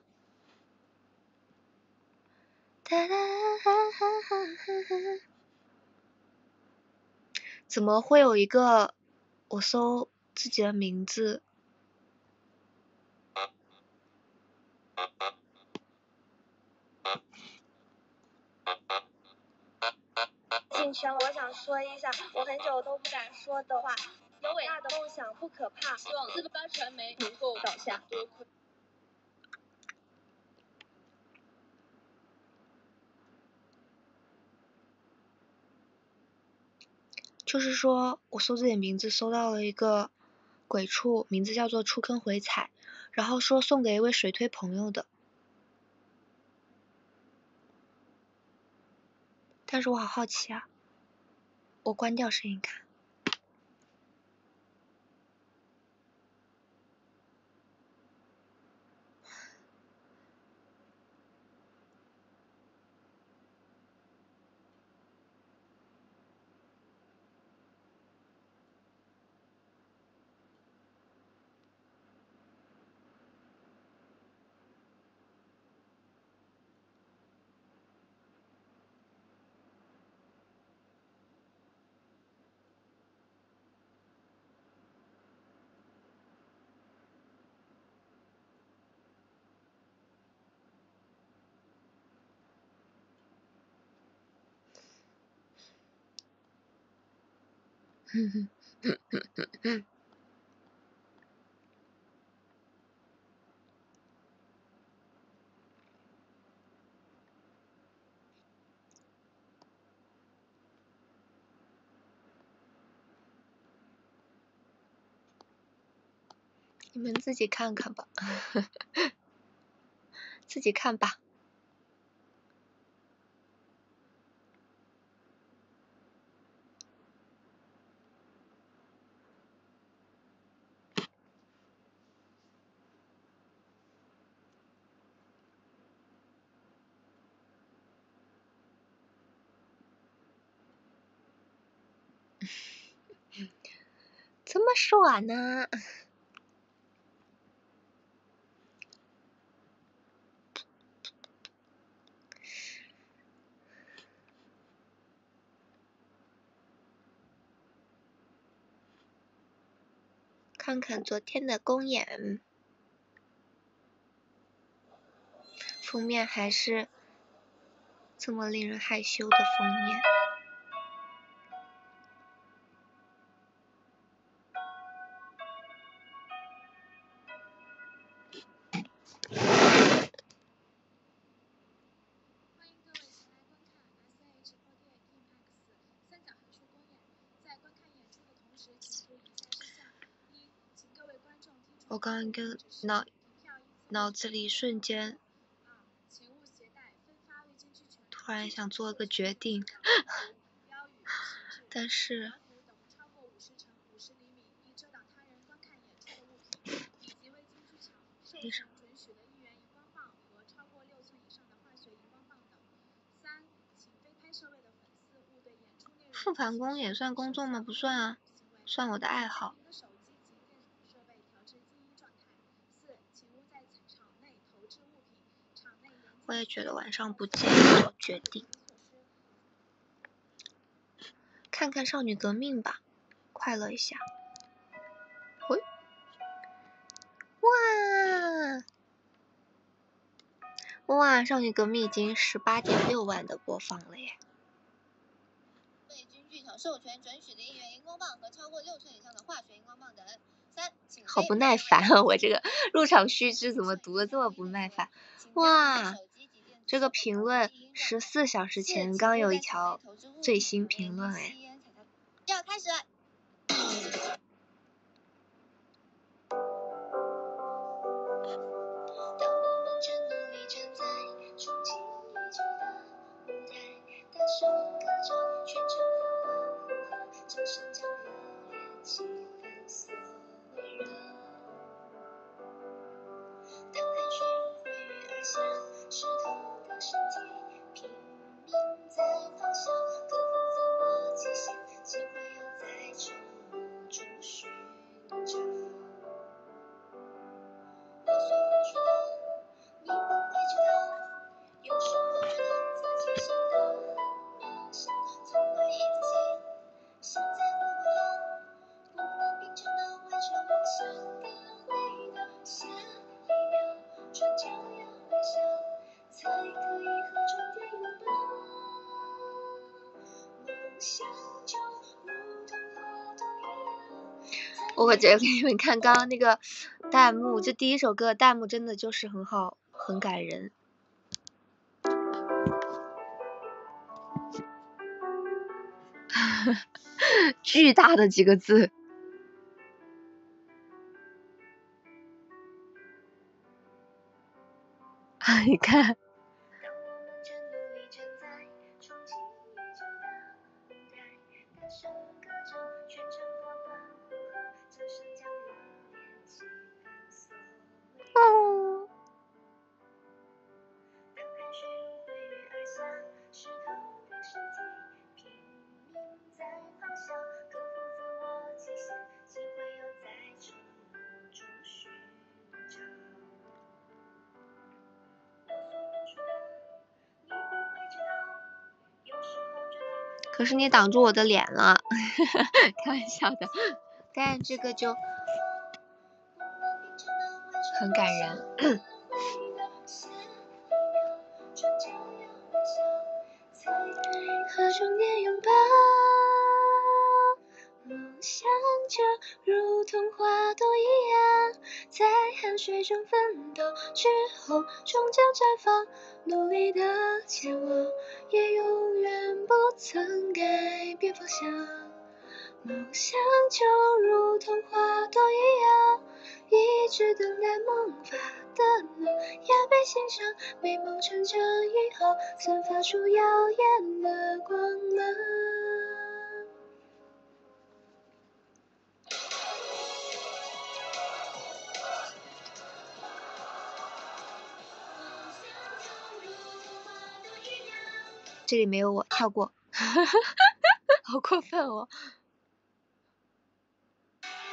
[SPEAKER 1] 怎么会有一个我搜自己的名字？
[SPEAKER 2] 进圈，我想说一下我很久都不敢说的话。有伟大的梦想不可怕，希望四八传媒能够倒下。多亏
[SPEAKER 1] 就是说我搜自己的名字搜到了一个鬼畜，名字叫做出坑回踩，然后说送给一位水推朋友的。但是我好好奇啊，我关掉声音看。哼哼哼哼哼哼。你们自己看看吧，自己看吧。 这么爽呢？看看昨天的公演，封面还是这么令人害羞的封面。我刚刚一个脑脑子里瞬间突然想做个决定，但是为什么复盘公演算公众吗？不算啊，算我的爱好。我也觉得晚上不建议做决定，看看少女革命吧，快乐一下。喂，哇哇，少女革命已经十八点六万的播放了耶！
[SPEAKER 2] 对军剧场授权准许的一元荧光棒和超过六寸以上的化学荧光棒等。三，
[SPEAKER 1] 好不耐烦啊！我这个入场须知怎么读的这么不耐烦？哇！这个评论十四小时前刚有一条最新评论哎。
[SPEAKER 2] 要开始了。
[SPEAKER 1] 我觉得给你们看刚刚那个弹幕，这第一首歌的弹幕真的就是很好，很感人。巨大的几个字。你看。哦。可是你挡住我的脸了，开玩笑的，但这个就很感人。和终点拥抱，梦想就如同花朵一样，在汗水中奋斗之后终将绽放，努力的前往，也永远不曾改变方向。梦想就如同花朵一样，一直等待萌发的嫩芽被欣赏，美梦成长以后散发出耀眼的光芒。这里没有我，跳过。好过分哦。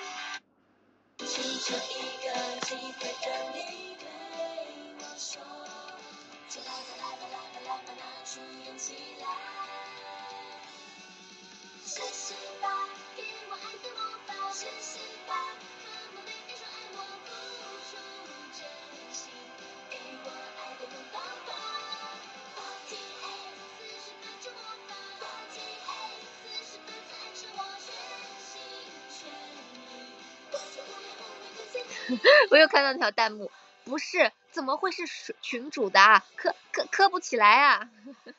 [SPEAKER 1] 我又看到那条弹幕，不是，怎么会是群主的啊？磕磕磕不起来啊！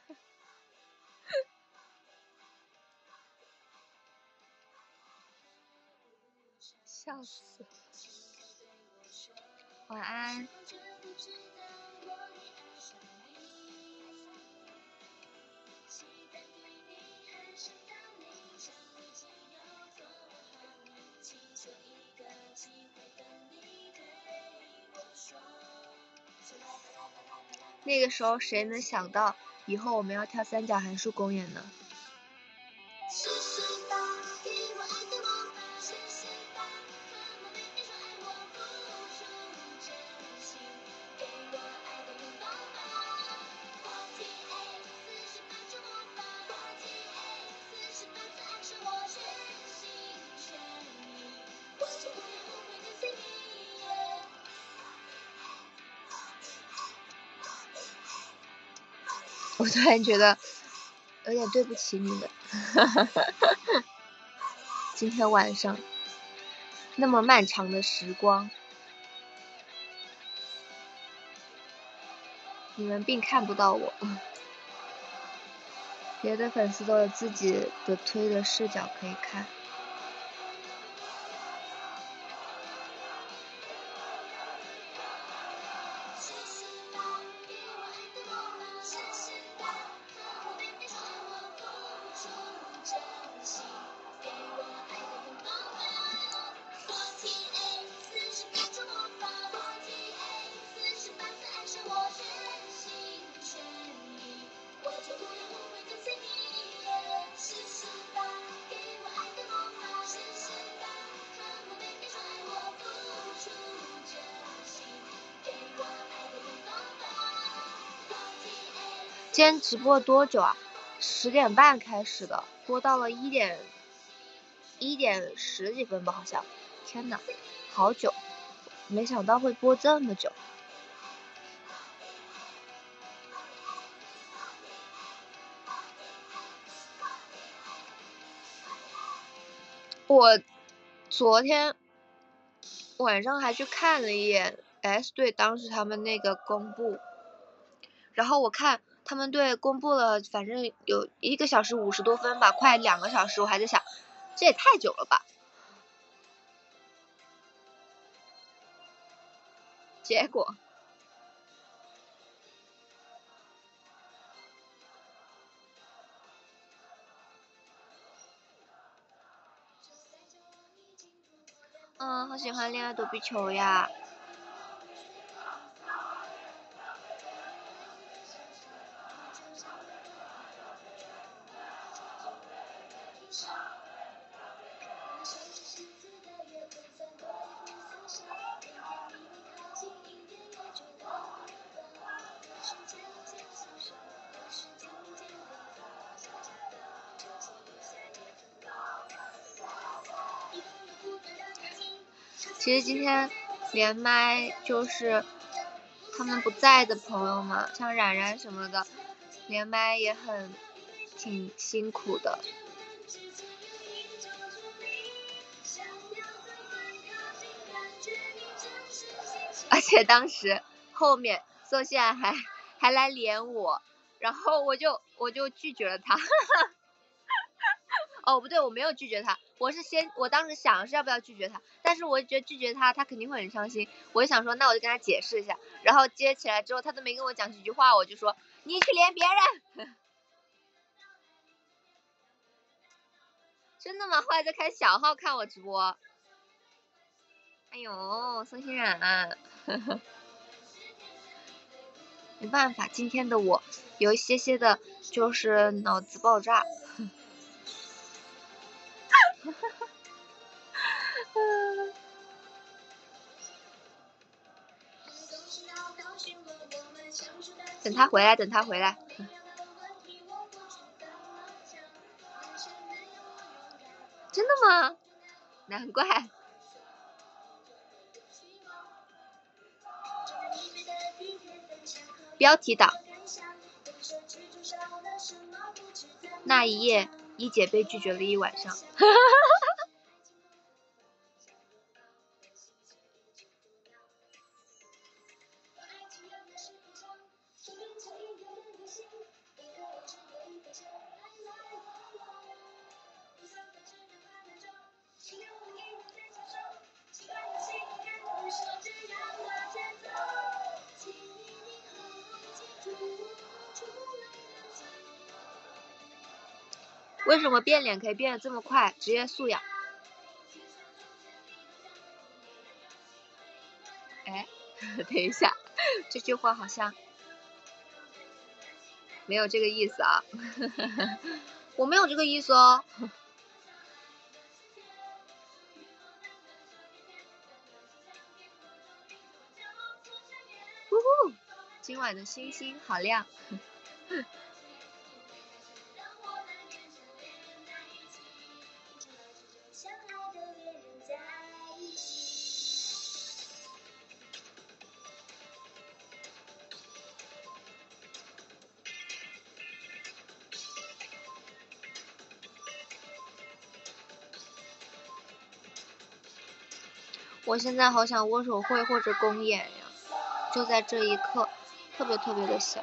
[SPEAKER 1] 笑死！晚安。那个时候谁能想到以后我们要跳三角函数公演呢？我突然觉得有点对不起你们。今天晚上那么漫长的时光，你们并看不到我。别的粉丝都有自己的推的视角可以看。今天直播多久啊？十点半开始的，播到了一点一点十几分吧，好像。天哪，好久，没想到会播这么久。我昨天晚上还去看了一眼 S 队当时他们那个公布，然后我看他们队公布了，反正有一个小时五十多分吧，快两个小时，我还在想，这也太久了吧。结果嗯，好喜欢恋爱躲避球呀。其实今天连麦就是他们不在的朋友嘛，像冉冉什么的，连麦也很挺辛苦的。而且当时后面宋茜还还来连我，然后我就我就拒绝了他。哦，不对，我没有拒绝他，我是先，我当时想是要不要拒绝他，但是我觉得拒绝他，他肯定会很伤心。我就想说，那我就跟他解释一下。然后接起来之后，他都没跟我讲几句话，我就说你去连别人。真的吗？后来就开小号看我直播。哎呦，宋欣冉，没办法，今天的我有一些些的，就是脑子爆炸。 等他回来，等他回来。真的吗？难怪。标题党。那一夜，一姐被拒绝了一晚上。为什么变脸可以变得这么快？职业素养。哎，等一下，这句话好像没有这个意思啊。我没有这个意思哦。呜呼，今晚的星星好亮。我现在好想握手会或者公演呀，就在这一刻，特别特别的想。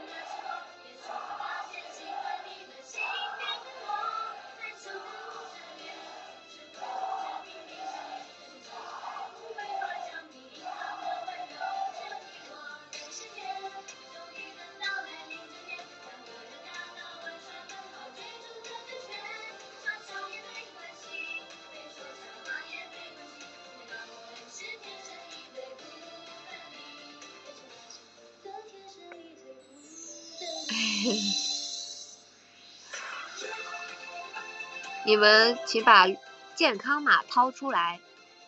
[SPEAKER 1] 你们请把健康码掏出来。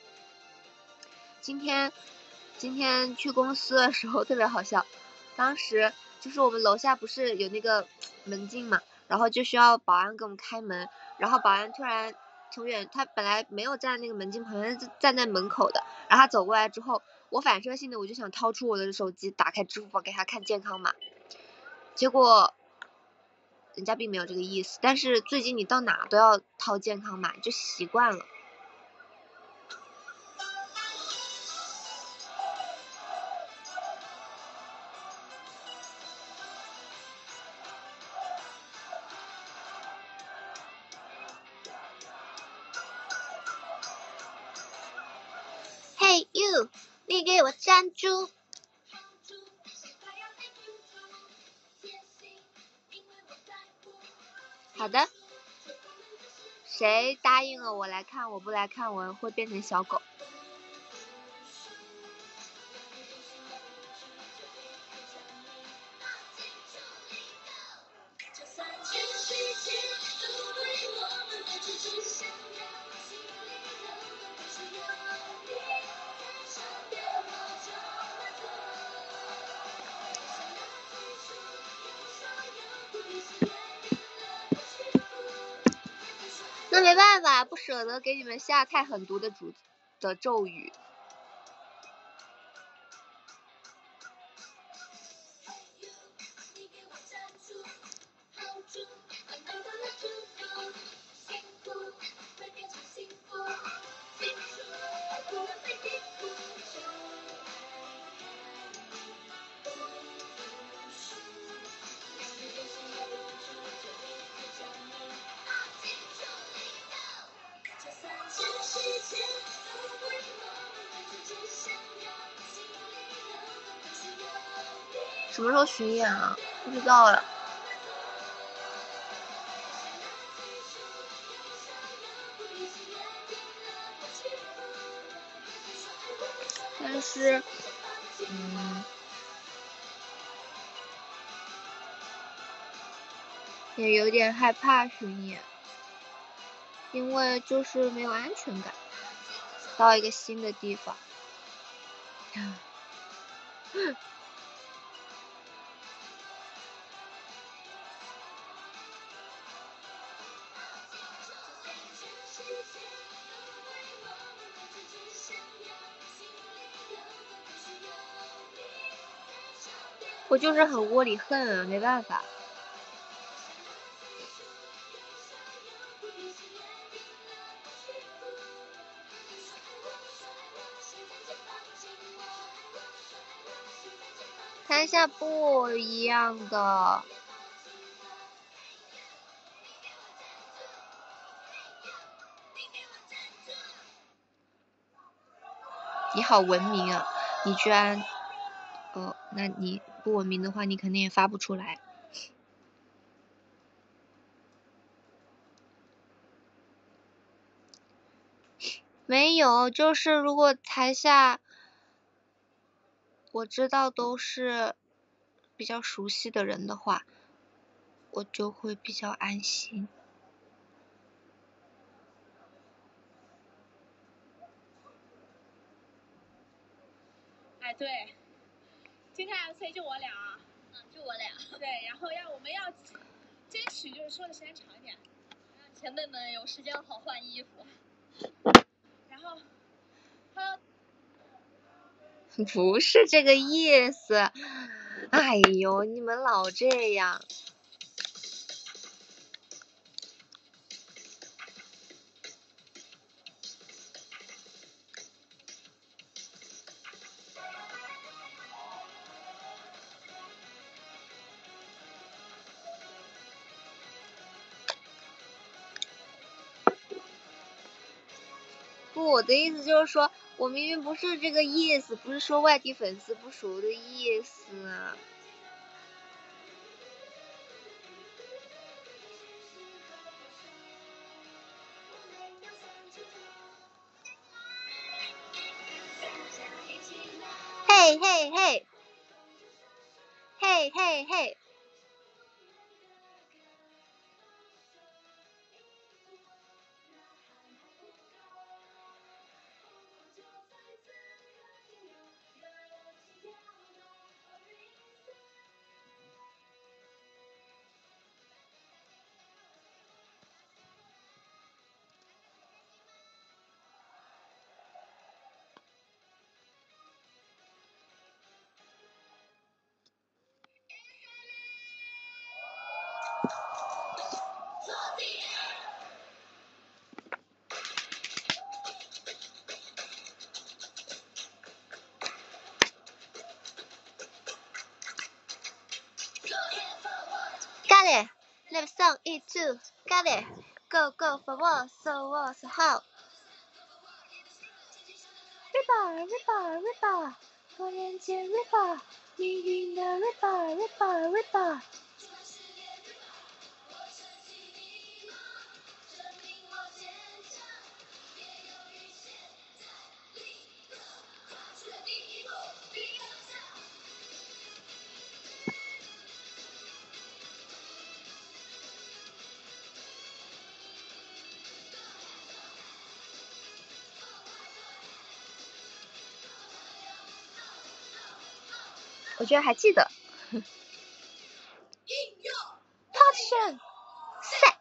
[SPEAKER 1] 今天今天去公司的时候特别好笑，当时就是我们楼下不是有那个门禁嘛，然后就需要保安给我们开门，然后保安突然从远，他本来没有站那个门禁旁边，站在门口的，然后他走过来之后，我反射性的我就想掏出我的手机，打开支付宝给他看健康码，结果人家并没有这个意思，但是最近你到哪都要掏健康码，就习惯了。Hey you， 你给我站住！好的。谁答应了我来看我不来看我会变成小狗？那没办法，不舍得给你们下太狠毒的主的咒语。什么时候巡演啊？不知道呀。但是，嗯，也有点害怕巡演，因为就是没有安全感。到一个新的地方。 我就是很窝里横啊，没办法。台下不一样的。你好文明啊，你居然，哦，那你不文明的话，你肯定也发不出来。没有，就是如果台下我知道都是比较熟悉的人的话，我就会比较安心。
[SPEAKER 2] 哎，对，今天 M C 就我俩啊，嗯，就我俩。对，然后要我们要争取就是说的时间长一点，让前辈们有时间好换衣服。然后，他
[SPEAKER 1] 不是这个意思。哎呦，你们老这样。不，我的意思就是说，我明明不是这个意思，不是说外地粉丝不熟的意思。嘿嘿嘿，嘿嘿嘿。Got it. Never song it too. Got it. Go go for what? So what? So how? Ripper, Ripper, Ripper. 多年前 Ripper， 命运的 Ripper, Ripper, Ripper。我居然还记得。Passion set。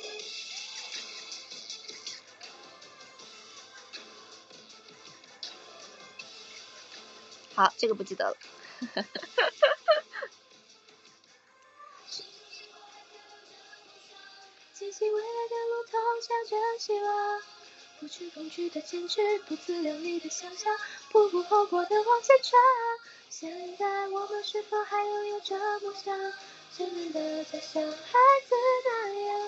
[SPEAKER 1] 好，这个不记得了。坚信未来的路通向着希望，不去恐惧的坚持，不自量力的想象，不顾后果的往前闯。现在我们是否还拥有着梦想？真的在像孩子那样。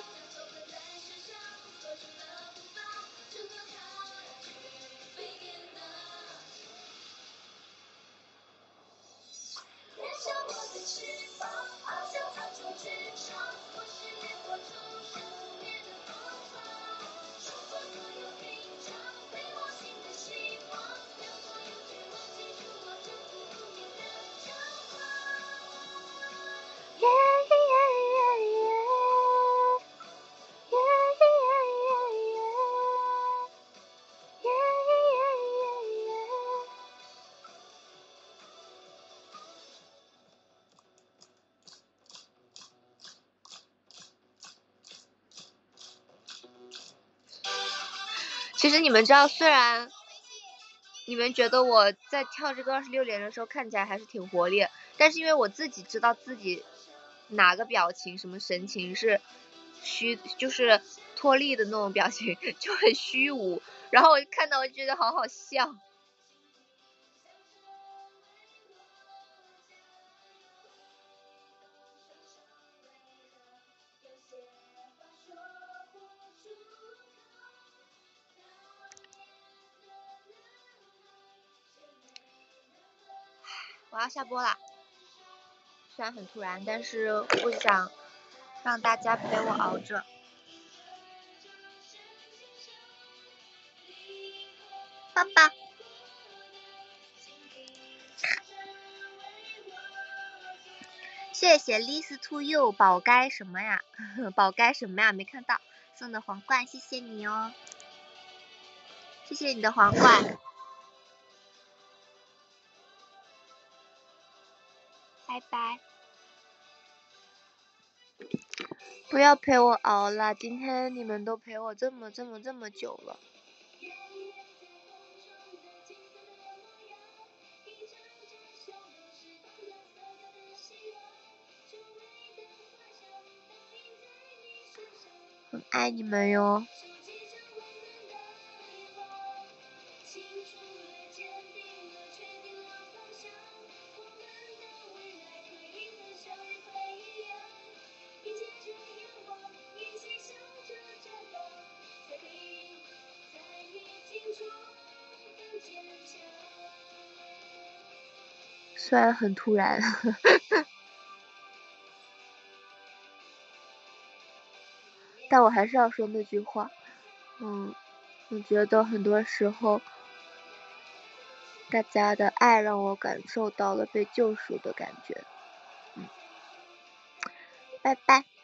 [SPEAKER 1] 其实你们知道，虽然你们觉得我在跳这个二十六连的时候看起来还是挺活力， 但是因为我自己知道自己哪个表情什么神情是虚，就是脱力的那种表情，就很虚无，然后我看到我就觉得好好笑。我要下播了，虽然很突然，但是不想让大家陪我熬着。爸爸，谢谢 List to you 宝该什么呀？宝该什么呀？没看到送的皇冠，谢谢你哦，谢谢你的皇冠，拜拜。不要陪我熬了，今天你们都陪我这么这么这么久了。很爱你们哟。虽然很突然但我还是要说那句话，嗯，我觉得很多时候大家的爱让我感受到了被救赎的感觉，嗯，拜拜。